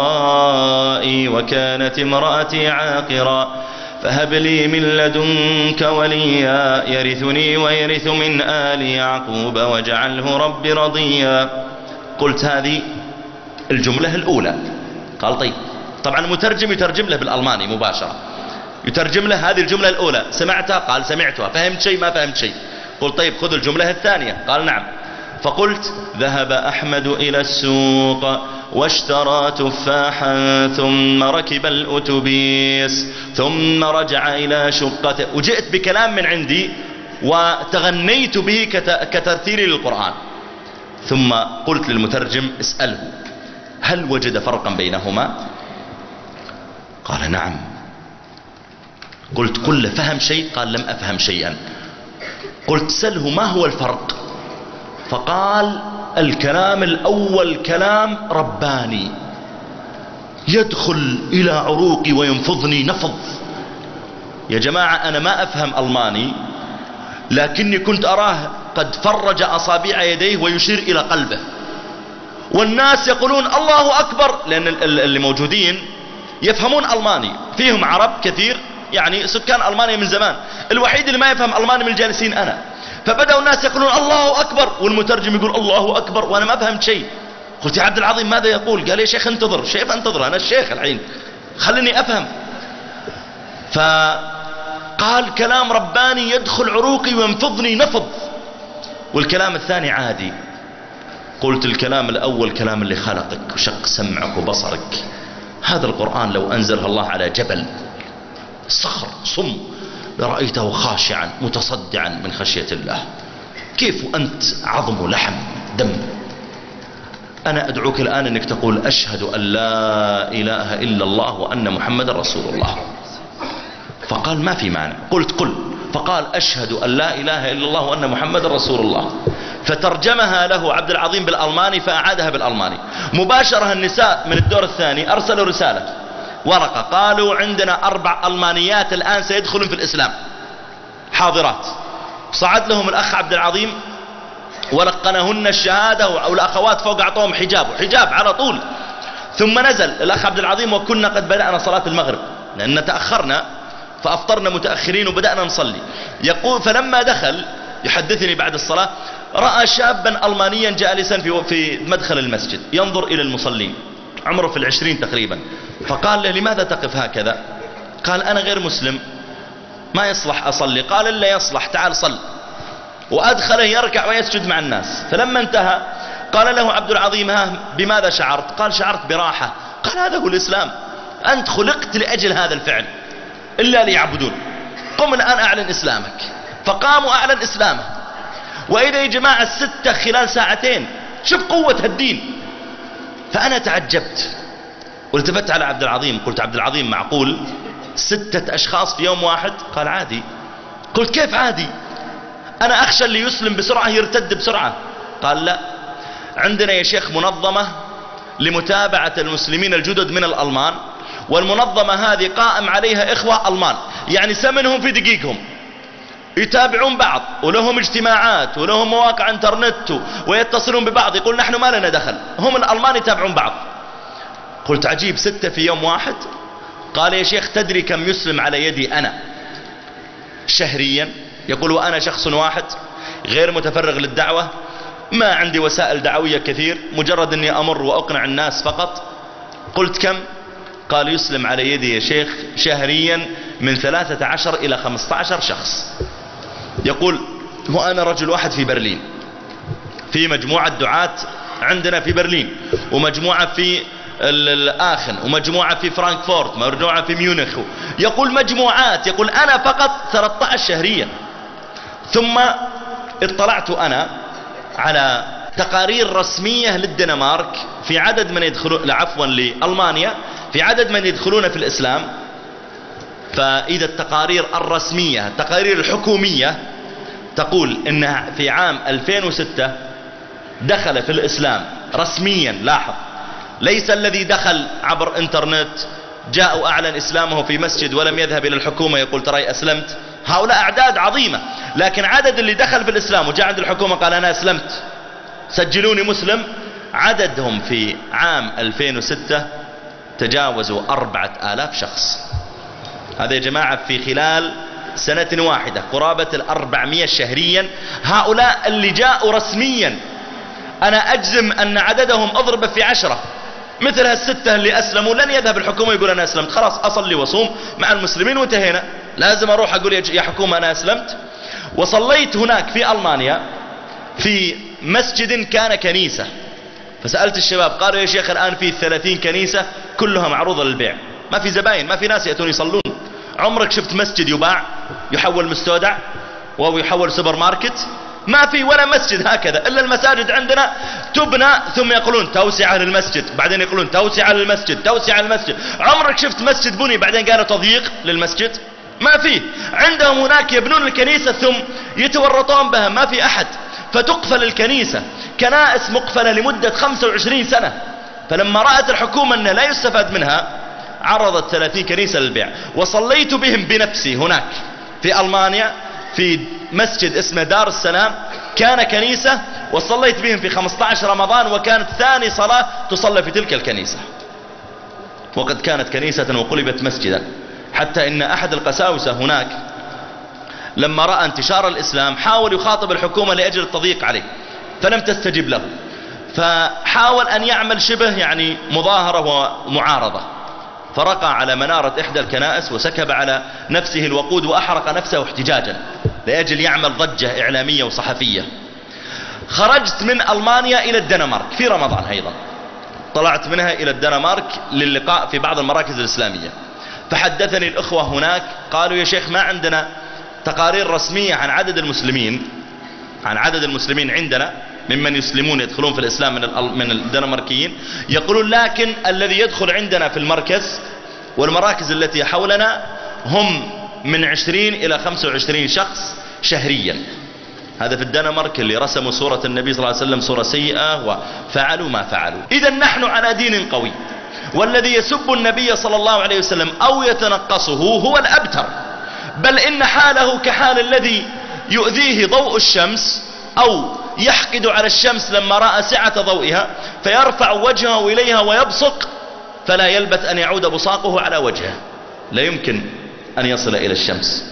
ورائي وكانت امرأتي عاقرا فهب لي من لدنك وليا يرثني ويرث من آل يعقوب واجعله رب رضيا. قلت هذه الجملة الأولى. قال طيب. طبعا المترجم يترجم له بالألماني مباشرة، يترجم له هذه الجملة الأولى. سمعتها؟ قال سمعتها. فهمت شيء؟ ما فهمت شيء. قلت طيب خذ الجملة الثانية. قال نعم. فقلت ذهب أحمد إلى السوق واشترى تفاحا ثم ركب الأتوبيس ثم رجع إلى شقته، وجئت بكلام من عندي وتغنيت به كترتيلي للقرآن. ثم قلت للمترجم اسأله هل وجد فرقا بينهما؟ قال نعم. قلت قل له فهم شيء؟ قال لم أفهم شيئا. قلت سله ما هو الفرق؟ فقال الكلام الأول كلام رباني يدخل إلى عروقي وينفضني نفض. يا جماعة أنا ما أفهم ألماني لكني كنت أراه قد فرج أصابع يديه ويشير إلى قلبه، والناس يقولون الله أكبر، لأن اللي موجودين يفهمون ألماني، فيهم عرب كثير يعني سكان ألمانيا من زمان، الوحيد اللي ما يفهم ألماني من الجالسين أنا. فبدأوا الناس يقولون الله أكبر والمترجم يقول الله أكبر وأنا ما فهمت شيء. قلت يا عبد العظيم ماذا يقول؟ قال يا شيخ انتظر. شيخ انتظر، أنا الشيخ الحين خلني أفهم. فقال كلام رباني يدخل عروقي وينفضني نفض، والكلام الثاني عادي. قلت الكلام الأول كلام اللي خلقك وشق سمعك وبصرك، هذا القرآن لو أنزله الله على جبل صخر صم لرأيته خاشعا متصدعا من خشية الله، كيف أنت عظم لحم دم؟ أنا أدعوك الآن أنك تقول أشهد أن لا إله إلا الله وأن محمد رسول الله. فقال ما في معنى. قلت قل. فقال أشهد أن لا إله إلا الله وأن محمد رسول الله. فترجمها له عبد العظيم بالألماني فأعادها بالألماني. مباشرة النساء من الدور الثاني أرسلوا رسالة ورقة قالوا عندنا 4 ألمانيات الآن سيدخلون في الإسلام حاضرات. صعد لهم الأخ عبد العظيم ولقنهن الشهادة، والأخوات فوق أعطوهم حجاب على طول. ثم نزل الأخ عبد العظيم وكنا قد بدأنا صلاة المغرب لأن تأخرنا فأفطرنا متأخرين وبدأنا نصلي. يقول فلما دخل يحدثني بعد الصلاة رأى شابا ألمانيا جالسا في مدخل المسجد ينظر إلى المصلين، عمره في 20 تقريبا. فقال له لماذا تقف هكذا؟ قال أنا غير مسلم ما يصلح أصلي. قال إلا يصلح، تعال صل. وأدخله يركع ويسجد مع الناس. فلما انتهى قال له عبد العظيم ها بماذا شعرت؟ قال شعرت براحة. قال هذا هو الإسلام، أنت خلقت لأجل هذا الفعل إلا ليعبدون، قم الآن أعلن إسلامك. فقام وأعلن إسلامه. وإذا يا جماعة 6 خلال ساعتين، شوف قوة الدين. فأنا تعجبت والتفت على عبد العظيم قلت عبد العظيم معقول 6 أشخاص في يوم واحد؟ قال عادي. قلت كيف عادي؟ أنا أخشى اللي يسلم بسرعة يرتد بسرعة. قال لا، عندنا يا شيخ منظمة لمتابعة المسلمين الجدد من الألمان، والمنظمة هذه قائم عليها إخوة ألمان، يعني سمنهم في دقيقهم، يتابعون بعض ولهم اجتماعات ولهم مواقع انترنت ويتصلون ببعض، يقول نحن ما لنا دخل، هم الألمان يتابعون بعض. قلت عجيب، 6 في يوم واحد؟ قال يا شيخ تدري كم يسلم على يدي أنا شهريا؟ يقول وأنا شخص واحد غير متفرغ للدعوة، ما عندي وسائل دعوية كثير، مجرد أني أمر وأقنع الناس فقط. قلت كم؟ قال يسلم على يدي يا شيخ شهريا من 13 إلى 15 شخص. يقول وأنا رجل واحد في برلين، في مجموعة دعاة عندنا في برلين، ومجموعة في الآخن، ومجموعة في فرانكفورت، ومجموعة في ميونخ، يقول مجموعات، يقول أنا فقط 13 شهريا. ثم اطلعت أنا على تقارير رسمية للدنمارك في عدد من يدخلون، عفوا لألمانيا، في عدد من يدخلون في الإسلام. فإذا التقارير الرسمية التقارير الحكومية تقول إن في عام 2006 دخل في الإسلام رسميا، لاحظ ليس الذي دخل عبر انترنت جاء وأعلن إسلامه في مسجد ولم يذهب إلى الحكومة يقول ترى أسلمت، هؤلاء أعداد عظيمة، لكن عدد اللي دخل في الإسلام وجاء عند الحكومة قال أنا أسلمت سجلوني مسلم، عددهم في عام 2006 تجاوزوا 4000 شخص. هذا يا جماعة في خلال سنة واحدة قرابة 400 شهريا. هؤلاء اللي جاءوا رسميا أنا أجزم أن عددهم أضرب في 10. مثل هالستة اللي أسلموا لن يذهب الحكومة يقول أنا أسلمت، خلاص أصلي وصوم مع المسلمين وانتهينا، لازم أروح أقول يا حكومة أنا أسلمت. وصليت هناك في ألمانيا في مسجد كان كنيسة، فسألت الشباب قالوا يا شيخ الآن في 30 كنيسة كلها معروضة للبيع، ما في زباين، ما في ناس يأتون يصلون. عمرك شفت مسجد يباع يحول مستودع ويحول سوبر ماركت؟ ما في ولا مسجد هكذا، إلا المساجد عندنا تبنى ثم يقولون توسعة للمسجد، بعدين يقولون توسعة للمسجد، توسعة للمسجد. عمرك شفت مسجد بني بعدين قالوا تضييق للمسجد؟ ما في. عندهم هناك يبنون الكنيسة ثم يتورطون بها، ما في أحد، فتقفل الكنيسة، كنائس مقفلة لمدة 25 سنة. فلما رأت الحكومة أنه لا يستفاد منها عرضت 30 كنيسة للبيع، وصليت بهم بنفسي هناك في ألمانيا في مسجد اسمه دار السلام، كان كنيسة، وصليت بهم في 15 رمضان، وكانت ثاني صلاة تصلى في تلك الكنيسة، وقد كانت كنيسة وقلبت مسجدا. حتى إن أحد القساوسة هناك لما رأى انتشار الإسلام حاول يخاطب الحكومة لأجل التضييق عليه فلم تستجب له، فحاول أن يعمل شبه يعني مظاهرة ومعارضة، فرقى على منارة إحدى الكنائس وسكب على نفسه الوقود وأحرق نفسه احتجاجا لأجل يعمل ضجة إعلامية وصحفية. خرجت من ألمانيا إلى الدنمارك في رمضان أيضا، طلعت منها إلى الدنمارك للقاء في بعض المراكز الإسلامية، فحدثني الأخوة هناك قالوا يا شيخ ما عندنا تقارير رسمية عن عدد المسلمين عندنا ممن يسلمون يدخلون في الإسلام من الدنماركيين، يقولون لكن الذي يدخل عندنا في المركز والمراكز التي حولنا هم من 20 إلى 25 شخص شهريا. هذا في الدنمارك اللي رسموا صورة النبي صلى الله عليه وسلم صورة سيئة وفعلوا ما فعلوا. إذا نحن على دين قوي، والذي يسب النبي صلى الله عليه وسلم أو يتنقصه هو الأبتر، بل إن حاله كحال الذي يؤذيه ضوء الشمس أو يحقد على الشمس لما رأى سعة ضوئها فيرفع وجهه إليها ويبصق فلا يلبث أن يعود بصاقه على وجهه، لا يمكن أن يصل إلى الشمس.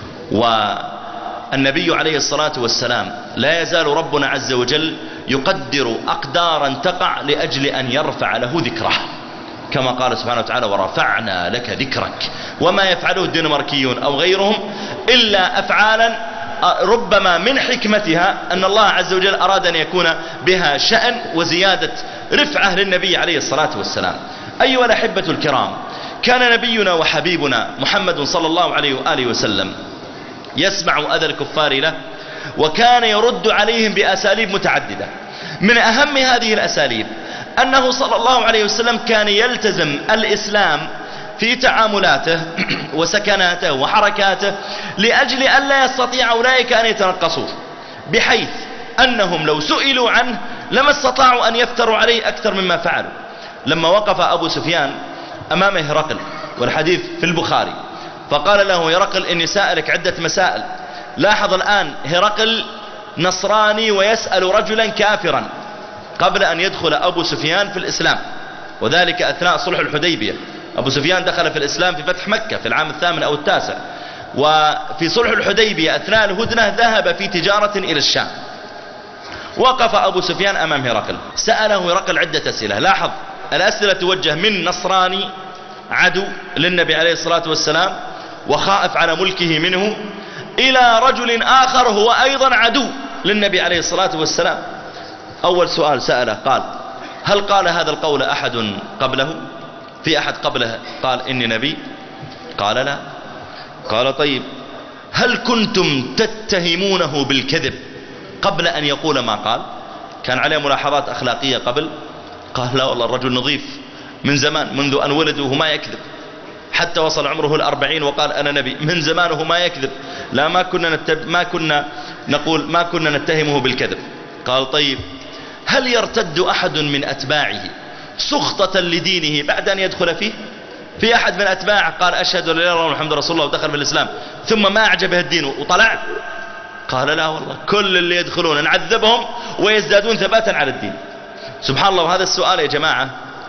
والنبي عليه الصلاة والسلام لا يزال ربنا عز وجل يقدر أقدارا تقع لأجل أن يرفع له ذكره، كما قال سبحانه وتعالى ورفعنا لك ذكرك. وما يفعله الدنماركيون أو غيرهم إلا أفعالا ربما من حكمتها أن الله عز وجل أراد أن يكون بها شأن وزيادة رفعة للنبي عليه الصلاة والسلام. أيها الأحبة الكرام، كان نبينا وحبيبنا محمد صلى الله عليه وآله وسلم يسمع أذى الكفار له، وكان يرد عليهم بأساليب متعددة. من أهم هذه الأساليب أنه صلى الله عليه وسلم كان يلتزم الإسلام في تعاملاته وسكناته وحركاته لأجل أن لا يستطيع أولئك أن يتنقصوه، بحيث أنهم لو سئلوا عنه لما استطاعوا أن يفتروا عليه أكثر مما فعلوا. لما وقف أبو سفيان أمام هرقل، والحديث في البخاري، فقال له هرقل إني سائلك عدة مسائل. لاحظ الآن هرقل نصراني ويسأل رجلا كافرا قبل أن يدخل أبو سفيان في الإسلام، وذلك أثناء صلح الحديبية. أبو سفيان دخل في الإسلام في فتح مكة في العام 8 أو 9، وفي صلح الحديبية أثناء الهدنة ذهب في تجارة إلى الشام. وقف أبو سفيان أمام هرقل، سأله هرقل عدة أسئلة. لاحظ الأسئلة توجه من نصراني عدو للنبي عليه الصلاة والسلام وخائف على ملكه منه، إلى رجل آخر هو أيضا عدو للنبي عليه الصلاة والسلام. أول سؤال سأله قال: هل قال هذا القول أحد قبله؟ في أحد قبله قال إني نبي؟ قال لا. قال طيب، هل كنتم تتهمونه بالكذب قبل أن يقول ما قال؟ كان عليه ملاحظات أخلاقية قبل؟ قال لا والله الرجل نظيف من زمان، منذ أن ولد وهو ما يكذب، حتى وصل عمره 40 وقال أنا نبي، من زمان وهو ما يكذب. لا ما كنا نتهمه بالكذب. قال طيب، هل يرتد أحد من أتباعه سخطة لدينه بعد أن يدخل فيه؟ في أحد من أتباعه قال أشهد أن لا إله إلا الله محمد رسول الله ودخل في الإسلام ثم ما أعجبه الدين وطلع؟ قال لا والله، كل اللي يدخلون نعذبهم ويزدادون ثباتا على الدين. سبحان الله. وهذا السؤال يا جماعة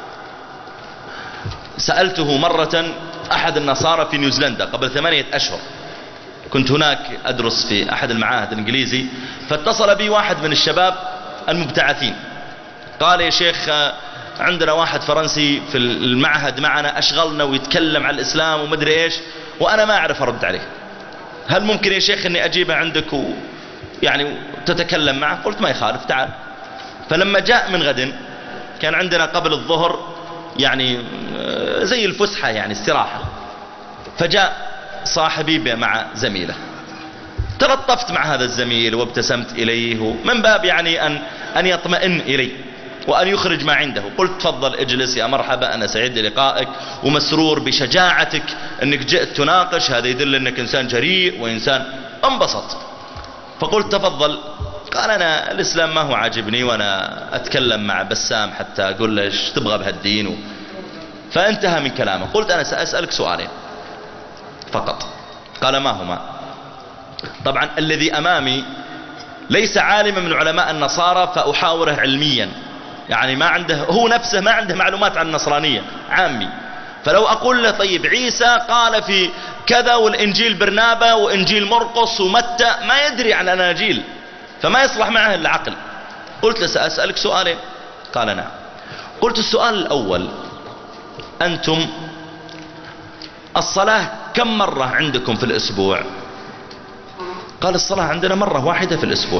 سألته مرة أحد النصارى في نيوزيلندا قبل 8 أشهر. كنت هناك أدرس في أحد المعاهد الإنجليزي، فاتصل بي واحد من الشباب المبتعثين قال يا شيخ عندنا واحد فرنسي في المعهد معنا أشغلنا ويتكلم عن الإسلام ومدري إيش، وأنا ما أعرف أرد عليه، هل ممكن يا شيخ أني أجيبه عندك يعني تتكلم معه؟ قلت ما يخالف، تعال. فلما جاء من غد كان عندنا قبل الظهر يعني زي الفسحة يعني استراحة، فجاء صاحبي مع زميله، تلطفت مع هذا الزميل وابتسمت إليه من باب يعني أن يطمئن إلي وأن يخرج ما عنده. قلت تفضل اجلس يا مرحبا، أنا سعيد للقائك ومسرور بشجاعتك أنك جئت تناقش، هذا يدل أنك إنسان جريء وإنسان. انبسط. فقلت تفضل. قال أنا الإسلام ما هو عاجبني وأنا أتكلم مع بسام حتى أقول له ايش تبغى بهالدين فانتهى من كلامه. قلت أنا سأسألك سؤالين فقط. قال ما هما؟ طبعا الذي أمامي ليس عالما من علماء النصارى فأحاوره علميا، يعني ما عنده هو نفسه ما عنده معلومات عن النصرانية، عامي. فلو أقول له طيب عيسى قال في كذا والإنجيل برنابا وإنجيل مرقس ومتى، ما يدري عن الأناجيل فما يصلح معه العقل. قلت له سأسألك سؤالين. قال نعم. قلت السؤال الأول، أنتم الصلاة كم مرة عندكم في الأسبوع؟ قال الصلاة عندنا مرة واحدة في الأسبوع.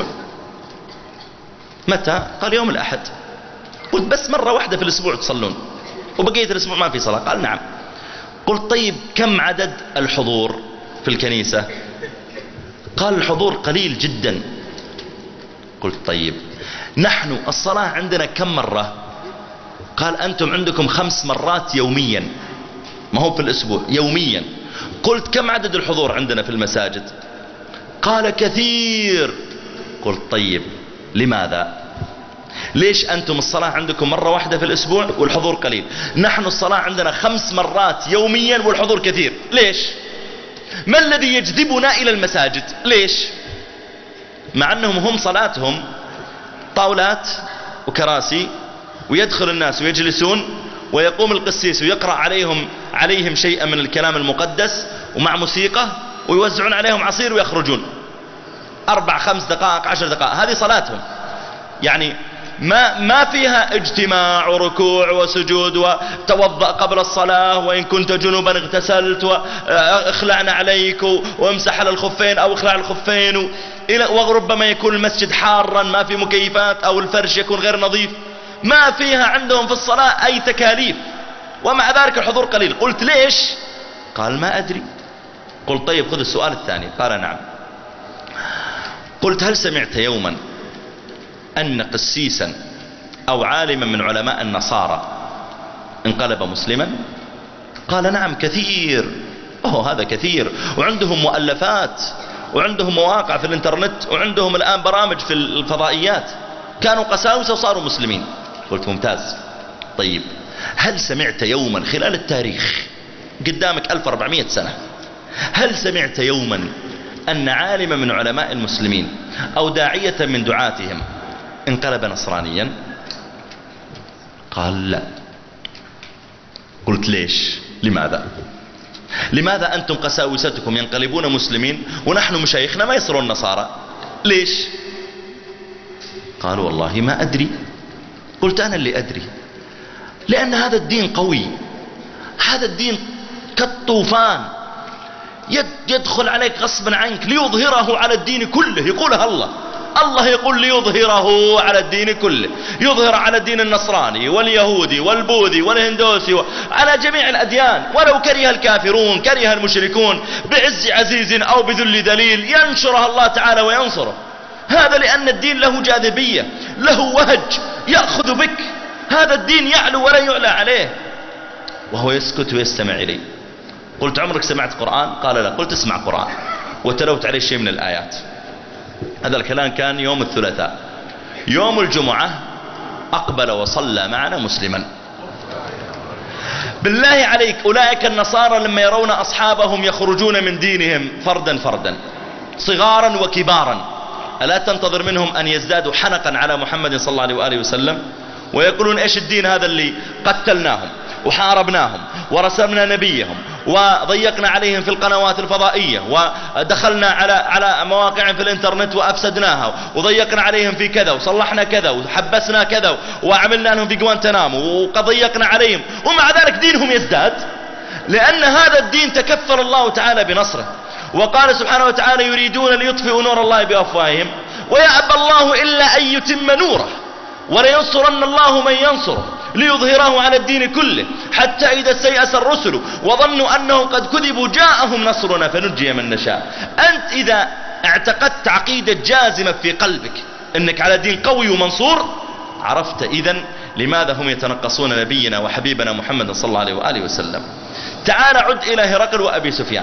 متى؟ قال يوم الأحد. قلت بس مرة واحدة في الأسبوع تصلون وبقية الأسبوع ما في صلاة؟ قال نعم. قلت طيب كم عدد الحضور في الكنيسة؟ قال الحضور قليل جدا. قلت طيب نحن الصلاة عندنا كم مرة؟ قال أنتم عندكم 5 مرات يوميا، ما هو في الأسبوع، يوميا. قلت كم عدد الحضور عندنا في المساجد؟ قال كثير. قلت طيب لماذا؟ ليش أنتم الصلاة عندكم مرة واحدة في الأسبوع والحضور قليل؟ نحن الصلاة عندنا 5 مرات يوميا والحضور كثير. ليش؟ ما الذي يجذبنا إلى المساجد؟ ليش؟ مع أنهم هم صلاتهم طاولات وكراسي ويدخل الناس ويجلسون ويقوم القسيس ويقرأ عليهم شيئا من الكلام المقدس ومع موسيقى ويوزعون عليهم عصير ويخرجون 4 5 دقائق 10 دقائق. هذه صلاتهم، يعني ما فيها اجتماع وركوع وسجود وتوضأ قبل الصلاة وإن كنت جنوبا اغتسلت واخلعنا عليك وامسح على الخفين أو اخلع الخفين وربما يكون المسجد حارا ما في مكيفات أو الفرش يكون غير نظيف. ما فيها عندهم في الصلاة أي تكاليف ومع ذلك الحضور قليل. قلت ليش؟ قال ما أدري. قلت طيب خذ السؤال الثاني. قال نعم. قلت هل سمعت يوما أن قسيسا أو عالما من علماء النصارى انقلب مسلما؟ قال نعم كثير. هذا كثير، وعندهم مؤلفات وعندهم مواقع في الانترنت وعندهم الآن برامج في الفضائيات. كانوا قساوسة وصاروا مسلمين. قلت ممتاز. طيب هل سمعت يوما خلال التاريخ قدامك 1400 سنة، هل سمعت يوما أن عالما من علماء المسلمين أو داعية من دعاتهم انقلب نصرانيا؟ قال لا. قلت ليش؟ لماذا أنتم قساوستكم ينقلبون مسلمين ونحن مشايخنا ما يصيرون نصارى؟ ليش؟ قالوا والله ما أدري. قلت أنا اللي أدري، لأن هذا الدين قوي، هذا الدين كالطوفان يدخل عليك غصبا عنك ليظهره على الدين كله. يقولها الله يقول ليظهره على الدين كله، يظهر على الدين النصراني واليهودي والبوذي والهندوسي على جميع الأديان، ولو كره الكافرون كره المشركون بعز عزيز أو بذل ذليل ينشرها الله تعالى وينصره. هذا لأن الدين له جاذبية، له وهج يأخذ بك. هذا الدين يعلو ولا يعلى عليه. وهو يسكت ويستمع إلي. قلت عمرك سمعت قرآن؟ قال لا. قلت اسمع قرآن. وتلوت عليه شيء من الآيات. هذا الكلام كان يوم الثلاثاء. يوم الجمعة أقبل وصلى معنا مسلما. بالله عليك أولئك النصارى لما يرون أصحابهم يخرجون من دينهم فردا فردا صغارا وكبارا، ألا تنتظر منهم أن يزدادوا حنقا على محمد صلى الله عليه وآله وسلم ويقولون إيش الدين هذا اللي قتلناهم وحاربناهم ورسمنا نبيهم وضيقنا عليهم في القنوات الفضائية ودخلنا على مواقع في الانترنت وأفسدناها وضيقنا عليهم في كذا وصلحنا كذا وحبسنا كذا وعملنا لهم في جوانتنامو وضيقنا عليهم، ومع ذلك دينهم يزداد، لأن هذا الدين تكفل الله تعالى بنصره. وقال سبحانه وتعالى يريدون ليطفئوا نور الله بأفواههم ويأبى الله إلا أن يتم نوره ولينصرن الله من ينصره ليظهره على الدين كله حتى إذا استيأس الرسل وظنوا أنهم قد كذبوا جاءهم نصرنا فنجي من نشاء. أنت إذا اعتقدت عقيدة جازمة في قلبك أنك على دين قوي ومنصور، عرفت إذن لماذا هم يتنقصون نبينا وحبيبنا محمد صلى الله عليه وآله وسلم. تعال عد إلى هرقل وأبي سفيان.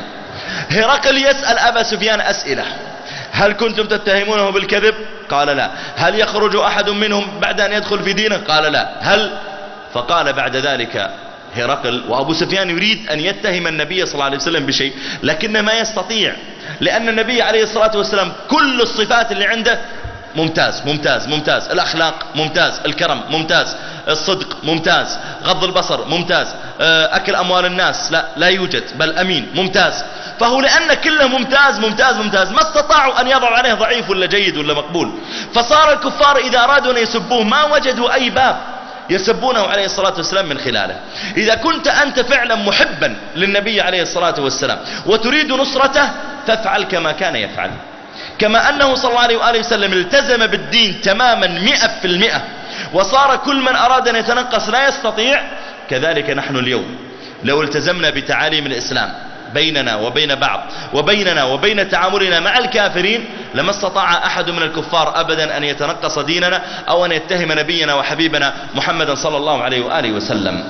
هرقل يسأل أبا سفيان أسئلة: هل كنتم تتهمونه بالكذب؟ قال لا. هل يخرج أحد منهم بعد أن يدخل في دينه؟ قال لا. هل؟ فقال بعد ذلك هرقل، وأبو سفيان يريد أن يتهم النبي صلى الله عليه وسلم بشيء لكنه ما يستطيع، لأن النبي عليه الصلاة والسلام كل الصفات اللي عنده ممتاز ممتاز ممتاز، الأخلاق ممتاز، الكرم ممتاز، الصدق ممتاز، غض البصر ممتاز، أكل أموال الناس لا يوجد بل أمين ممتاز. فهو لأن كله ممتاز ممتاز ممتاز ما استطاعوا أن يضعوا عليه ضعيف ولا جيد ولا مقبول. فصار الكفار إذا أرادوا أن يسبوه ما وجدوا أي باب يسبونه عليه الصلاة والسلام من خلاله. إذا كنت أنت فعلا محبا للنبي عليه الصلاة والسلام وتريد نصرته فافعل كما كان يفعل، كما أنه صلى الله عليه وآله وسلم التزم بالدين تماما 100%، وصار كل من أراد أن يتنقص لا يستطيع. كذلك نحن اليوم لو التزمنا بتعاليم الإسلام بيننا وبين بعض وبيننا وبين تعاملنا مع الكافرين لما استطاع أحد من الكفار أبدا أن يتنقص ديننا أو أن يتهم نبينا وحبيبنا محمدا صلى الله عليه وآله وسلم.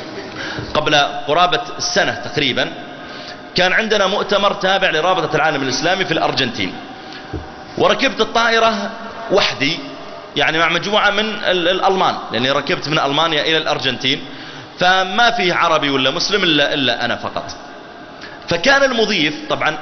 قبل قرابة السنة تقريبا كان عندنا مؤتمر تابع لرابطة العالم الإسلامي في الأرجنتين، وركبت الطائرة وحدي يعني مع مجموعة من الألمان، لأني ركبت من ألمانيا إلى الأرجنتين فما فيه عربي ولا مسلم إلا أنا فقط. فكان المضيف طبعا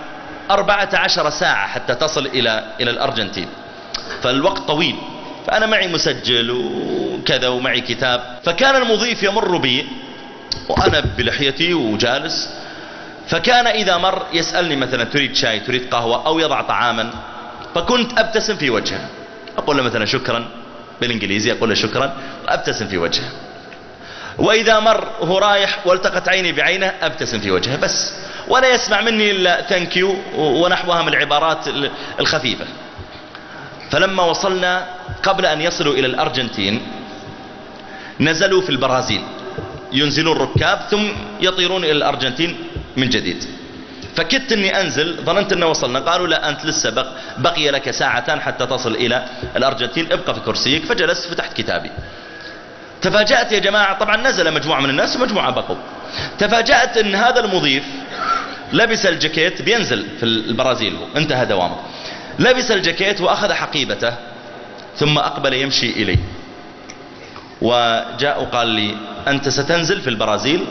14 ساعة حتى تصل إلى الأرجنتين، فالوقت طويل، فأنا معي مسجل وكذا ومعي كتاب. فكان المضيف يمر بي وأنا بلحيتي وجالس، فكان إذا مر يسألني مثلا تريد شاي تريد قهوة أو يضع طعاما، فكنت أبتسم في وجهه، أقول له مثلا شكرا بالإنجليزي، أقول له شكرا وأبتسم في وجهه. وإذا مر وهو رايح والتقت عيني بعينه أبتسم في وجهه بس، ولا يسمع مني إلا ثانك يو ونحوها من العبارات الخفيفة. فلما وصلنا قبل أن يصلوا إلى الأرجنتين نزلوا في البرازيل، ينزلون الركاب ثم يطيرون إلى الأرجنتين من جديد. فكدت أني أنزل، ظننت أنه وصلنا، قالوا لا أنت لسه بقي لك ساعتان حتى تصل إلى الأرجنتين، ابقى في كرسيك. فجلست فتحت كتابي. تفاجأت يا جماعة، طبعا نزل مجموعة من الناس ومجموعة بقوا. تفاجأت أن هذا المضيف لبس الجاكيت، بينزل في البرازيل انتهى دوامه، لبس الجاكيت وأخذ حقيبته ثم أقبل يمشي إلي، وجاء وقال لي أنت ستنزل في البرازيل؟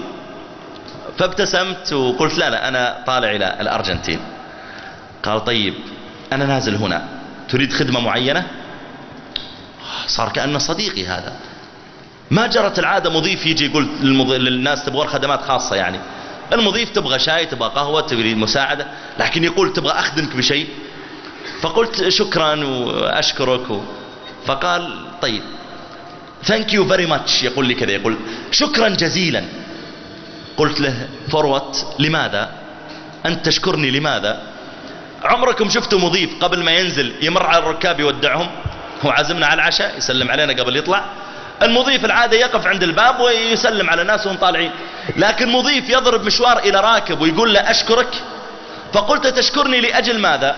فابتسمت وقلت لا أنا طالع إلى الأرجنتين. قال طيب أنا نازل هنا، تريد خدمة معينة؟ صار كأنه صديقي هذا. ما جرت العادة مضيف يجي يقول للناس تبغى خدمات خاصة، يعني المضيف تبغى شاي، تبغى قهوة، تريد مساعدة، لكن يقول تبغى أخدمك بشيء. فقلت شكرا وأشكرك فقال طيب thank you very much، يقول لي كذا، يقول شكرا جزيلا. قلت له فروت لماذا أنت تشكرني لماذا؟ عمركم شفتوا مضيف قبل ما ينزل يمر على الركاب يودعهم؟ هو عزمنا على العشاء يسلم علينا قبل يطلع. المضيف العادة يقف عند الباب ويسلم على الناس وهم طالعين، لكن مضيف يضرب مشوار إلى راكب ويقول له أشكرك. فقلت تشكرني لأجل ماذا؟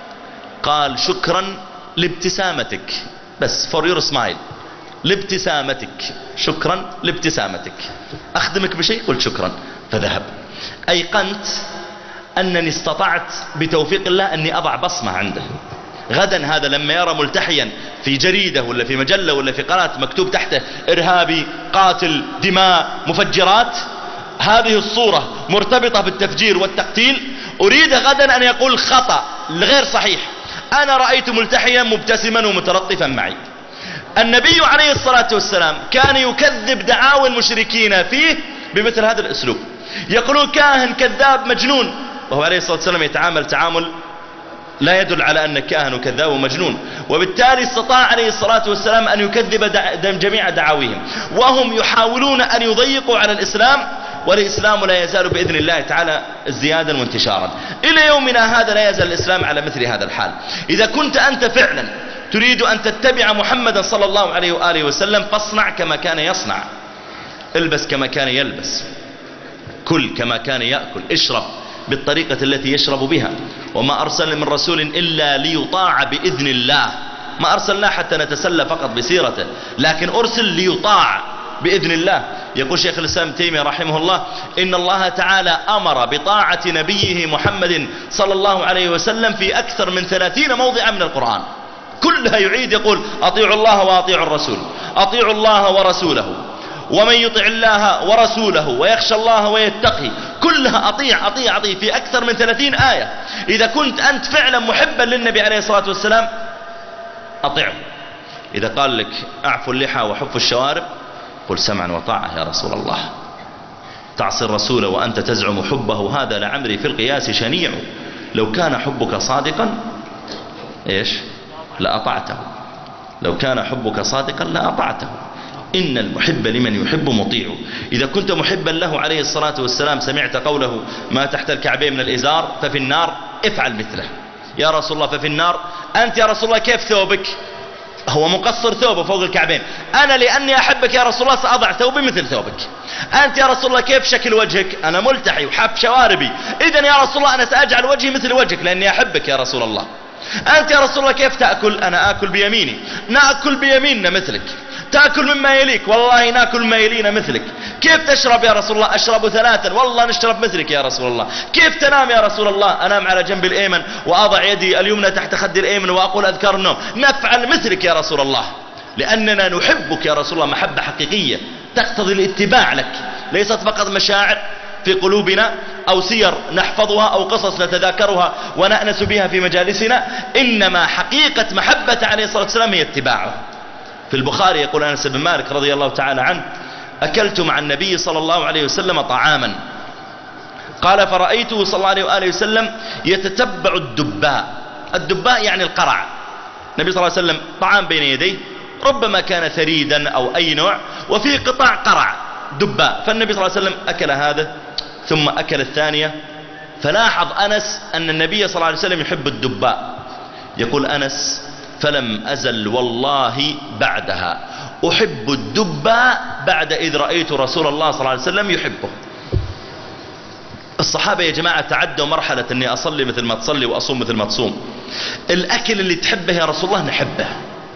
قال شكرا لابتسامتك، بس for your smile، لابتسامتك، شكرا لابتسامتك، أخدمك بشيء؟ قلت شكرا. فذهب. أيقنت أنني استطعت بتوفيق الله أني أضع بصمة عنده. غدا هذا لما يرى ملتحيا في جريدة ولا في مجلة ولا في قناة مكتوب تحته إرهابي قاتل دماء مفجرات، هذه الصورة مرتبطة بالتفجير والتقتيل، أريد غدا أن يقول خطأ غير صحيح، أنا رأيت ملتحيا مبتسما ومتلطفا معي. النبي عليه الصلاة والسلام كان يكذب دعاوى المشركين فيه بمثل هذا الأسلوب، يقولون كاهن كذاب مجنون، وهو عليه الصلاة والسلام يتعامل تعامل لا يدل على أن كاهن وكذاب ومجنون، وبالتالي استطاع عليه الصلاة والسلام أن يكذب جميع دعاويهم، وهم يحاولون أن يضيقوا على الإسلام، والإسلام لا يزال بإذن الله تعالى ازديادا وانتشارا. إلى يومنا هذا لا يزال الإسلام على مثل هذا الحال. إذا كنت أنت فعلا تريد أن تتبع محمدا صلى الله عليه وآله وسلم فاصنع كما كان يصنع، البس كما كان يلبس، كل كما كان يأكل، اشرب بالطريقة التي يشرب بها. وما أرسل من رسول إلا ليطاع بإذن الله، ما أرسلنا حتى نتسلى فقط بسيرته، لكن أرسل ليطاع بإذن الله. يقول شيخ الإسلام تيمية رحمه الله إن الله تعالى أمر بطاعة نبيه محمد صلى الله عليه وسلم في أكثر من 30 موضعا من القرآن، كلها يعيد يقول أطيعوا الله وأطيعوا الرسول، أطيعوا الله ورسوله، ومن يطع الله ورسوله ويخشى الله ويتقي، كلها أطيع أطيع أطيع في أكثر من 30 آية. إذا كنت أنت فعلا محبا للنبي عليه الصلاة والسلام أطيعه. إذا قال لك أعفوا اللحى وحفوا الشوارب قل سمعا وطاعة يا رسول الله. تعصي الرسول وأنت تزعم حبه هذا لعمري في القياس شنيع، لو كان حبك صادقا إيش لأطعته، لو كان حبك صادقا لأطعته، إن المحب لمن يحب مطيع. إذا كنت محبا له عليه الصلاة والسلام سمعت قوله ما تحت الكعبين من الإزار ففي النار، افعل مثله. يا رسول الله ففي النار، أنت يا رسول الله كيف ثوبك؟ هو مقصر ثوبه فوق الكعبين، أنا لأني أحبك يا رسول الله سأضع ثوبي مثل ثوبك. أنت يا رسول الله كيف شكل وجهك؟ أنا ملتحي وحاب شواربي، إذن يا رسول الله أنا سأجعل وجهي مثل وجهك لأني أحبك يا رسول الله. أنت يا رسول الله كيف تأكل؟ أنا آكل بيميني، نأكل بيميننا مثلك. تأكل مما يليك، والله نأكل ما يلينا مثلك. كيف تشرب يا رسول الله؟ أشرب 3، والله نشرب مثلك يا رسول الله. كيف تنام يا رسول الله؟ أنام على جنب الأيمن وأضع يدي اليمنى تحت خدي الأيمن وأقول أذكار النوم. نفعل مثلك يا رسول الله، لأننا نحبك يا رسول الله محبة حقيقية تقتضي الاتباع لك، ليست فقط مشاعر في قلوبنا أو سير نحفظها أو قصص نتذاكرها ونأنس بها في مجالسنا، إنما حقيقة محبة عليه الصلاة والسلام هي اتباعه. في البخاري يقول أنس بن مالك رضي الله تعالى عنه أكلت مع النبي صلى الله عليه وسلم طعاما، قال فرأيته صلى الله عليه وآله وسلم يتتبع الدباء. الدباء يعني القرع. النبي صلى الله عليه وسلم طعام بين يديه ربما كان ثريدا أو أي نوع وفيه قطع قرع دباء، فالنبي صلى الله عليه وسلم أكل هذا ثم أكل الثانية، فلاحظ أنس أن النبي صلى الله عليه وسلم يحب الدباء. يقول أنس فلم أزل والله بعدها أحب الدباء بعد إذ رأيت رسول الله صلى الله عليه وسلم يحبه. الصحابة يا جماعة تعدوا مرحلة أني أصلي مثل ما تصلي وأصوم مثل ما تصوم. الأكل اللي تحبه يا رسول الله نحبه.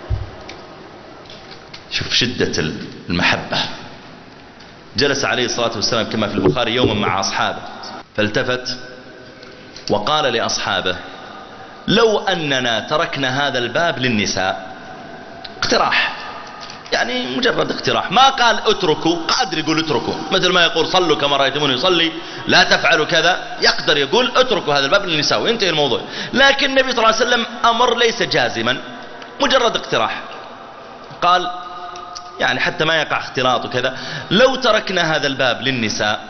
شوف شدة المحبة. جلس عليه الصلاة والسلام كما في البخاري يوما مع أصحابه فالتفت وقال لأصحابه لو أننا تركنا هذا الباب للنساء اقتراح، يعني مجرد اقتراح، ما قال اتركوا، قادر يقول اتركوا، مثل ما يقول صلوا كما رأيتموني يصلي، لا تفعلوا كذا، يقدر يقول اتركوا هذا الباب للنساء وينتهي الموضوع. لكن النبي صلى الله عليه وسلم أمر ليس جازما، مجرد اقتراح. قال يعني حتى ما يقع اختلاط وكذا، لو تركنا هذا الباب للنساء،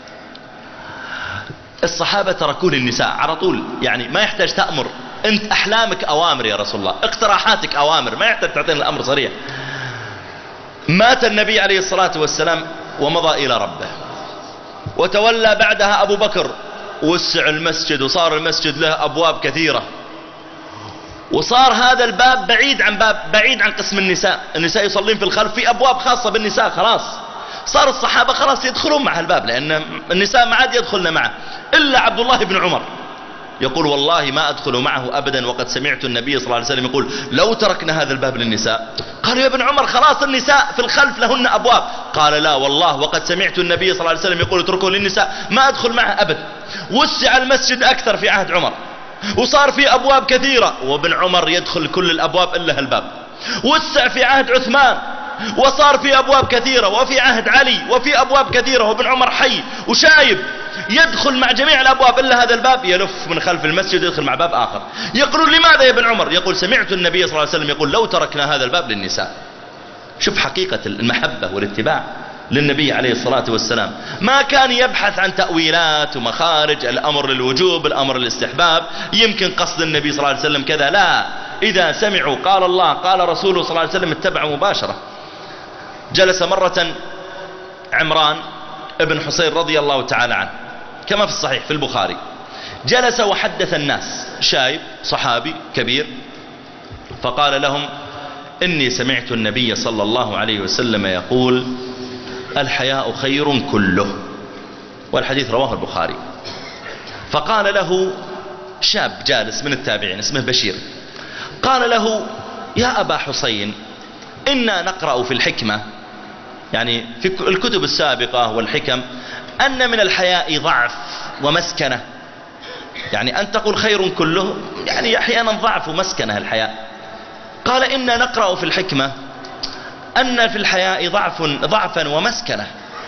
الصحابة تركوه للنساء على طول، يعني ما يحتاج تأمر، انت احلامك اوامر يا رسول الله، اقتراحاتك اوامر، ما يحتاج تعطينا الامر صريح. مات النبي عليه الصلاة والسلام ومضى الى ربه، وتولى بعدها ابو بكر، وسع المسجد وصار المسجد له ابواب كثيرة، وصار هذا الباب بعيد عن قسم النساء، النساء يصلين في الخلف، في ابواب خاصة بالنساء، خلاص صار الصحابة خلاص يدخلون مع الباب، لان النساء ما عاد يدخلن معه، الا عبد الله بن عمر يقول والله ما أدخل معه أبدا، وقد سمعت النبي صلى الله عليه وسلم يقول لو تركنا هذا الباب للنساء. قالوا يا ابن عمر خلاص النساء في الخلف لهن أبواب، قال لا والله وقد سمعت النبي صلى الله عليه وسلم يقول اتركوا للنساء، ما أدخل معه أبدا. وسع المسجد أكثر في عهد عمر، وصار في أبواب كثيرة، وابن عمر يدخل كل الأبواب إلا هالباب. وسع في عهد عثمان، وصار في أبواب كثيرة، وفي عهد علي وفي أبواب كثيرة، وابن عمر حي وشايب يدخل مع جميع الأبواب إلا هذا الباب، يلف من خلف المسجد يدخل مع باب آخر. يقولون لماذا يا ابن عمر؟ يقول سمعت النبي صلى الله عليه وسلم يقول لو تركنا هذا الباب للنساء. شوف حقيقة المحبة والاتباع للنبي عليه الصلاة والسلام، ما كان يبحث عن تأويلات ومخارج، الأمر للوجوب، الأمر للاستحباب، يمكن قصد النبي صلى الله عليه وسلم كذا، لا، إذا سمعوا قال الله قال رسوله صلى الله عليه وسلم اتبعوا مباشرة. جلس مرة عمران ابن حصين رضي الله تعالى عنه كما في الصحيح في البخاري، جلس وحدث الناس، شايب صحابي كبير، فقال لهم إني سمعت النبي صلى الله عليه وسلم يقول الحياء خير كله، والحديث رواه البخاري. فقال له شاب جالس من التابعين اسمه بشير، قال له يا أبا حسين إنا نقرأ في الحكمة، يعني في الكتب السابقة والحكم، أن من الحياء ضعف ومسكنة، يعني أن تقول خير كله، يعني أحيانا ضعف ومسكنة الحياء. قال إنا نقرأ في الحكمة أن في الحياء ضعفا ومسكنة.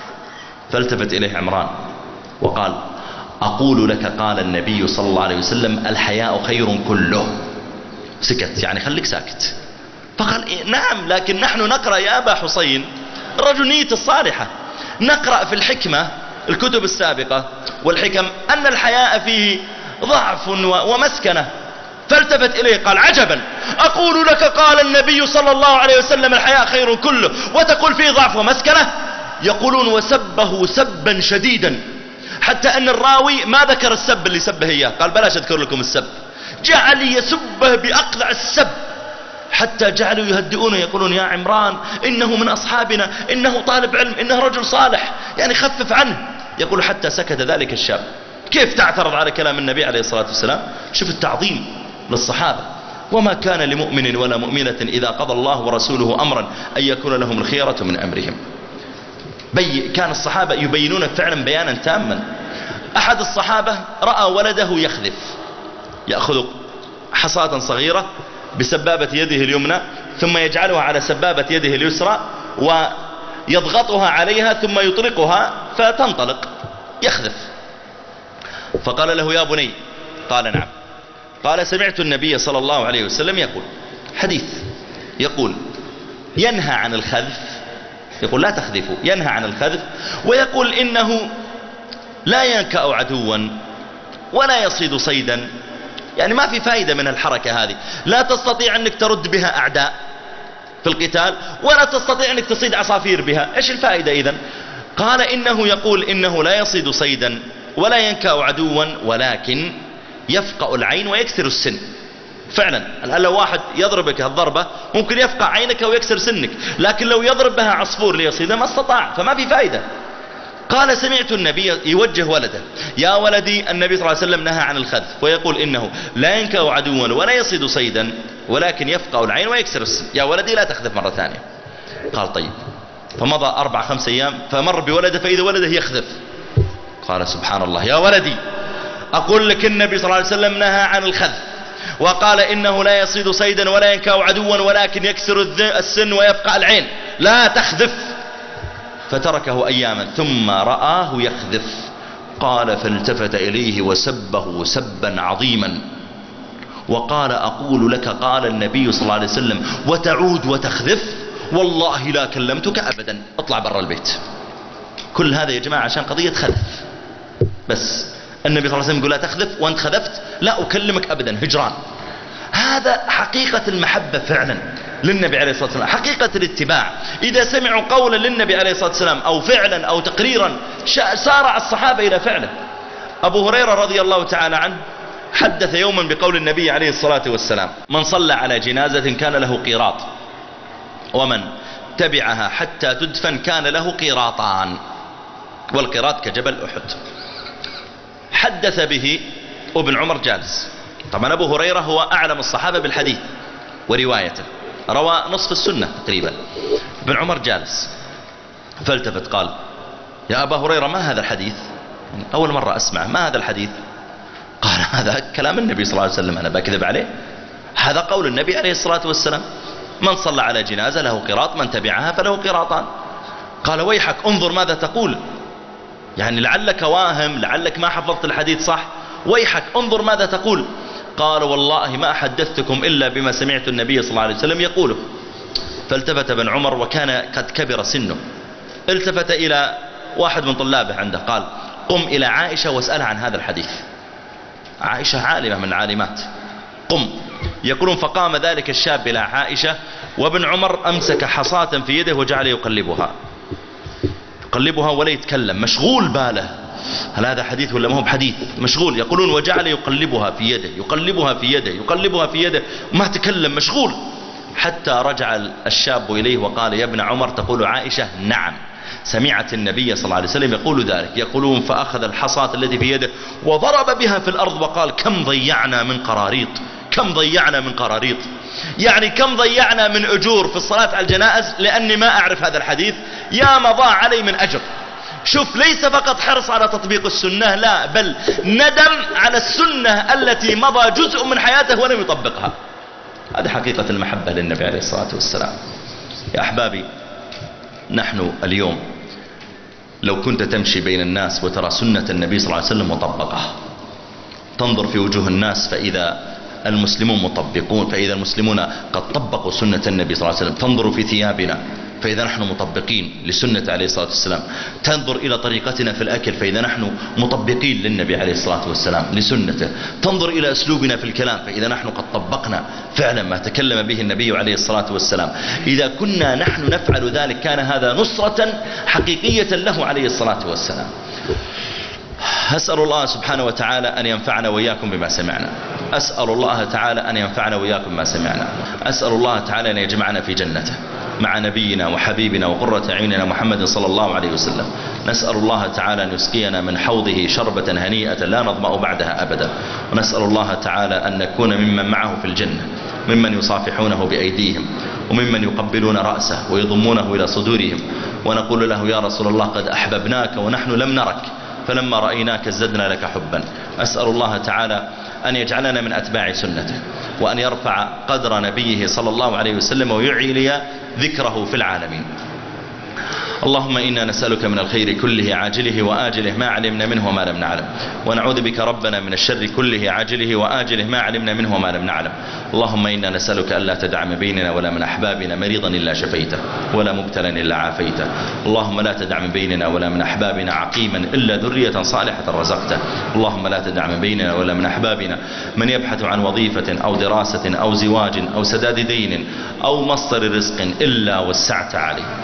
فالتفت إليه عمران وقال أقول لك قال النبي صلى الله عليه وسلم الحياء خير كله. سكت، يعني خليك ساكت. فقال إيه نعم، لكن نحن نقرأ يا أبا حسين، الرجل نيته الصالحة، نقرأ في الحكمة الكتب السابقة والحكم أن الحياء فيه ضعف ومسكنة. فالتفت إليه قال عجبا، أقول لك قال النبي صلى الله عليه وسلم الحياء خير كله وتقول فيه ضعف ومسكنة؟ يقولون وسبه سبا شديدا، حتى أن الراوي ما ذكر السب اللي سبه إياه، قال بلاش أذكر لكم السب، جعل يسبه بأقلع السب، حتى جعلوا يهدئونه يقولون يا عمران إنه من أصحابنا، إنه طالب علم، إنه رجل صالح، يعني خفف عنه. يقول حتى سكت ذلك الشاب. كيف تعترض على كلام النبي عليه الصلاة والسلام؟ شوف التعظيم للصحابة. وما كان لمؤمن ولا مؤمنة إذا قضى الله ورسوله أمرا أن يكون لهم الخيرة من أمرهم. كان الصحابة يبينون فعلا بيانا تاما. أحد الصحابة رأى ولده يخذف، يأخذ حصاة صغيرة بسبابة يده اليمنى ثم يجعلها على سبابة يده اليسرى ويضغطها عليها ثم يطلقها فتنطلق، يخذف. فقال له يا بني، قال نعم. قال سمعت النبي صلى الله عليه وسلم يقول، حديث يقول ينهى عن الخذف، يقول لا تخذفوا، ينهى عن الخذف، ويقول إنه لا ينكأ عدوا ولا يصيد صيدا، يعني ما في فائدة من الحركة هذه، لا تستطيع أنك ترد بها أعداء في القتال ولا تستطيع أنك تصيد عصافير بها، إيش الفائدة إذن؟ قال إنه يقول إنه لا يصيد صيدا ولا ينكأ عدوا ولكن يفقأ العين ويكسر السن. فعلا الآن لو واحد يضربك هالضربة ممكن يفقع عينك ويكسر سنك، لكن لو يضرب بها عصفور ليصيده ما استطاع، فما في فائدة. قال سمعت النبي يوجه ولده، يا ولدي النبي صلى الله عليه وسلم نهى عن الخذف ويقول إنه لا ينكأ عدوا ولا يصيد صيدا ولكن يفقأ العين ويكسر السن، يا ولدي لا تخذف مرة ثانية. قال طيب. فمضى 4-5 أيام فمر بولده فإذا ولده يخذف. قال سبحان الله، يا ولدي أقول لك النبي صلى الله عليه وسلم نهى عن الخذف وقال إنه لا يصيد صيدا ولا ينكأ عدوا ولكن يكسر السن ويبقى العين، لا تخذف. فتركه أياما ثم رآه يخذف، قال فالتفت إليه وسبه سبا عظيما وقال أقول لك قال النبي صلى الله عليه وسلم وتعود وتخذف؟ والله لا كلمتك أبدا، اطلع برا البيت. كل هذا يا جماعة عشان قضية خذف بس. النبي صلى الله عليه وسلم يقول لا تخذف وأنت خذفت، لا أكلمك أبدا، هجران. هذا حقيقة المحبة فعلا للنبي عليه الصلاة والسلام، حقيقة الاتباع. إذا سمعوا قولا للنبي عليه الصلاة والسلام أو فعلا أو تقريرا سارع الصحابة إلى فعله. أبو هريرة رضي الله تعالى عنه حدث يوما بقول النبي عليه الصلاة والسلام من صلى على جنازة كان له قيراط، ومن تبعها حتى تدفن كان له قيراطان، والقيراط كجبل أحد. حدث به ابن عمر جالس. طبعا أبو هريرة هو أعلم الصحابة بالحديث وروايته، روى نصف السنة تقريبا. ابن عمر جالس فالتفت قال يا أبا هريرة ما هذا الحديث؟ أول مرة أسمع، ما هذا الحديث؟ قال هذا كلام النبي صلى الله عليه وسلم، أنا بكذب عليه؟ هذا قول النبي عليه الصلاة والسلام من صلى على جنازة له قيراط، من تبعها فله قيراطان. قال ويحك انظر ماذا تقول، يعني لعلك واهم، لعلك ما حفظت الحديث صح، ويحك انظر ماذا تقول. قال والله ما حدثتكم إلا بما سمعت النبي صلى الله عليه وسلم يقوله. فالتفت ابن عمر وكان قد كبر سنه، التفت إلى واحد من طلابه عنده قال قم إلى عائشة واسألها عن هذا الحديث. عائشة عالمة من العالمات، قم. يقولون فقام ذلك الشاب إلى عائشة وابن عمر أمسك حصاة في يده وجعل يقلبها ولا يتكلم، مشغول باله هل هذا حديث ولا ما هو بحديث، مشغول. يقولون وجعل يقلبها في يده ما تكلم، مشغول. حتى رجع الشاب إليه وقال يا ابن عمر تقول عائشة نعم سمعت النبي صلى الله عليه وسلم يقول ذلك. يقولون فأخذ الحصاة التي في يده وضرب بها في الأرض وقال كم ضيعنا من قراريط، يعني كم ضيعنا من أجور في الصلاة على الجنائز لأني ما أعرف هذا الحديث، يا ما ضاع علي من أجر. شوف ليس فقط حرص على تطبيق السنة، لا بل ندم على السنة التي مضى جزء من حياته ولم يطبقها. هذه حقيقة المحبة للنبي عليه الصلاة والسلام. يا أحبابي نحن اليوم لو كنت تمشي بين الناس وترى سنة النبي صلى الله عليه وسلم مطبقة، تنظر في وجوه الناس فإذا المسلمون مطبقون، فإذا المسلمون قد طبقوا سنة النبي صلى الله عليه وسلم، تنظر في ثيابنا فإذا نحن مطبقين لسنة عليه الصلاة والسلام، تنظر إلى طريقتنا في الأكل فإذا نحن مطبقين للنبي عليه الصلاة والسلام لسنته، تنظر إلى أسلوبنا في الكلام فإذا نحن قد طبقنا فعلا ما تكلم به النبي عليه الصلاة والسلام. إذا كنا نحن نفعل ذلك كان هذا نصرة حقيقية له عليه الصلاة والسلام. أسأل الله سبحانه وتعالى أن ينفعنا وإياكم بما سمعنا، أسأل الله تعالى أن ينفعنا وإياكم بما سمعنا، أسأل الله تعالى أن يجمعنا في جنته مع نبينا وحبيبنا وقرة أعيننا محمد صلى الله عليه وسلم. نسأل الله تعالى أن يسقينا من حوضه شربة هنيئة لا نظمأ بعدها أبدا، ونسأل الله تعالى أن نكون ممن معه في الجنة، ممن يصافحونه بأيديهم وممن يقبلون رأسه ويضمونه إلى صدورهم ونقول له يا رسول الله قد أحببناك ونحن لم نرك فلما رأيناك ازددنا لك حبا. أسأل الله تعالى أن يجعلنا من أتباع سنته، وأن يرفع قدر نبيه صلى الله عليه وسلم ويعلي ذكره في العالمين. اللهم إنا نسألك من الخير كله عاجله وآجله ما علمنا منه وما لم نعلم، ونعوذ بك ربنا من الشر كله عاجله وآجله ما علمنا منه وما لم نعلم. اللهم إنا نسألك ألا تدع من بيننا ولا من أحبابنا مريضا إلا شفيته ولا مبتلا إلا عافيته. اللهم لا تدع من بيننا ولا من أحبابنا عقيما إلا ذرية صالحة رزقته. اللهم لا تدع من بيننا ولا من أحبابنا من يبحث عن وظيفة أو دراسة أو زواج أو سداد دين أو مصدر رزق إلا وسعت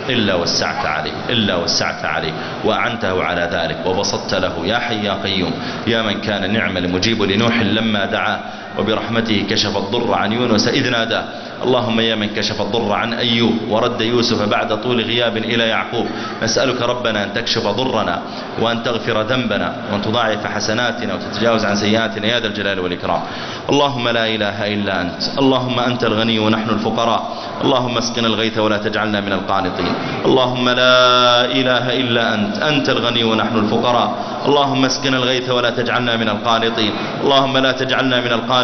عليه وأعنته على ذلك وبسطت له يا حي يا قيوم يا من كان نعم المجيب لنوح لما دعا وبرحمته كشف الضر عن يونس إذ ناداه. اللهم يا من كشف الضر عن أيوب ورد يوسف بعد طول غياب إلى يعقوب، نسألك ربنا أن تكشف ضرنا وأن تغفر ذنبنا وأن تضاعف حسناتنا وتتجاوز عن سيئاتنا يا ذا الجلال والإكرام. اللهم لا إله إلا أنت، اللهم أنت الغني ونحن الفقراء، اللهم اسقنا الغيث ولا تجعلنا من القانطين. اللهم لا إله إلا أنت، أنت الغني ونحن الفقراء، اللهم اسقنا الغيث ولا تجعلنا من القانطين. اللهم لا تجعلنا من القانطين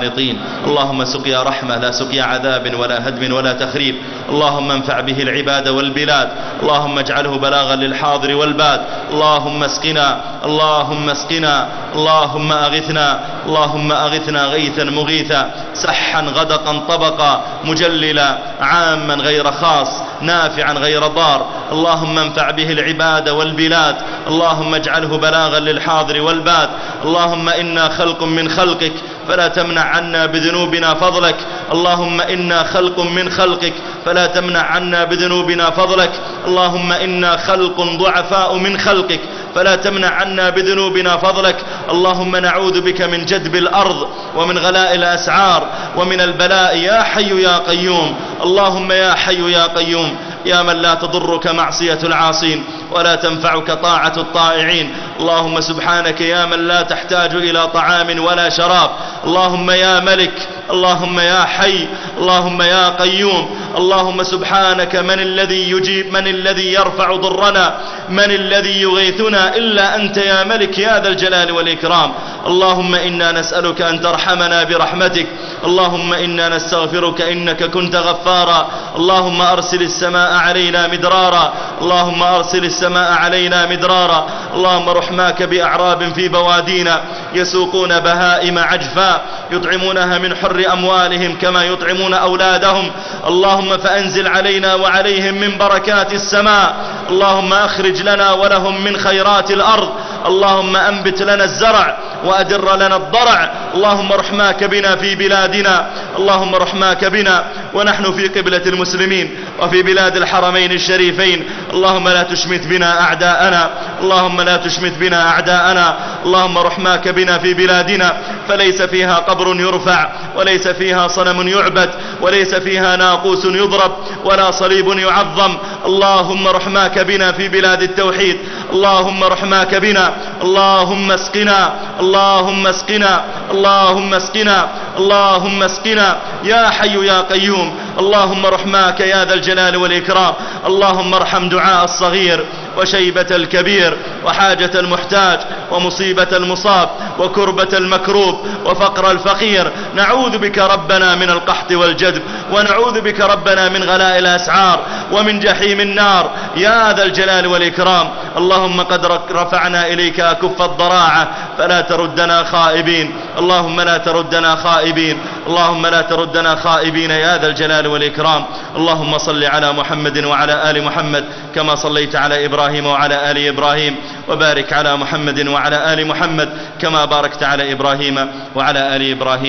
القانطين. اللهم سقيا رحمة لا سقيا عذاب ولا هدم ولا تخريب. اللهم انفع به العباد والبلاد. اللهم اجعله بلاغا للحاضر والباد. اللهم اسقنا، اللهم اسقنا، اللهم أغثنا، اللهم أغثنا غيثا مغيثا، سحا غدقا طبقا، مجللا عاما غير خاص، نافعا غير ضار. اللهم انفع به العباد والبلاد. اللهم اجعله بلاغا للحاضر والباد. اللهم إنا خلق من خلقك فلا تمنع عنا بذنوبنا فضلك. اللهم إنا خلق من خلقك فلا تمنع عنا بذنوبنا فضلك. اللهم إنا خلق ضعفاء من خلقك فلا تمنع عنا بذنوبنا فضلك. اللهم نعوذ بك من جدب الأرض ومن غلاء الأسعار ومن البلاء يا حي يا قيوم. اللهم يا حي يا قيوم، يا من لا تضرك معصية العاصين ولا تنفعك طاعة الطائعين. اللهم سبحانك يا من لا تحتاج إلى طعام ولا شراب. اللهم يا ملك، اللهم يا حي، اللهم يا قيوم. اللهم سبحانك من الذي يجيب، من الذي يرفع ضرنا، من الذي يغيثنا إلا أنت يا ملك يا ذا الجلال والإكرام. اللهم إنا نسألك أن ترحمنا برحمتك. اللهم إنا نستغفرك إنك كنت غفارا. اللهم أرسل السماء علينا مدرارا، اللهم أرسل السماء علينا مدرارا. اللهم رحماك بأعراب في بوادينا يسوقون بهائم عجفا يطعمونها من حر أموالهم كما يطعمون أولادهم. اللهم فأنزل علينا وعليهم من بركات السماء. اللهم أخرج لنا ولهم من خيرات الأرض. اللهم أنبت لنا الزرع وأدر لنا الضرع. اللهم رحماك بنا في بلادنا، اللهم رحماك بنا ونحن في قبلة المسلمين وفي بلاد الحرمين الشريفين. اللهم لا تشمت بنا أعداءنا، اللهم لا تشمت بنا أعداءنا. اللهم رحماك بنا في بلادنا فليس فيها قبر يرفع وليس فيها صنم يعبد وليس فيها ناقوس يضرب ولا صليب يعظم. اللهم رحماك بنا في بلاد التوحيد. اللهم رحماك بنا. اللهم اسقنا، اللهم اسقنا، اللهم اسقنا، اللهم اسقنا يا حي يا قيوم. اللهم رحماك يا ذا الجلال والإكرام. اللهم ارحم دعاء الصغير وشيبة الكبير وحاجة المحتاج ومصيبة المصاب وكربة المكروب وفقر الفقير. نعوذ بك ربنا من القحط والجدب، ونعوذ بك ربنا من غلاء الأسعار ومن جحيم النار يا ذا الجلال والإكرام. اللهم قد رفعنا إليك أكف الضراعة فلا تردنا خائبين. اللهم لا تردنا خائبين، اللهم لا تردنا خائبين يا ذا الجلال والإكرام. اللهم صل على محمد وعلى آل محمد كما صليت على إبراهيم وعلى آل إبراهيم، وبارك على محمد وعلى آل محمد كما باركت على إبراهيم وعلى آل إبراهيم.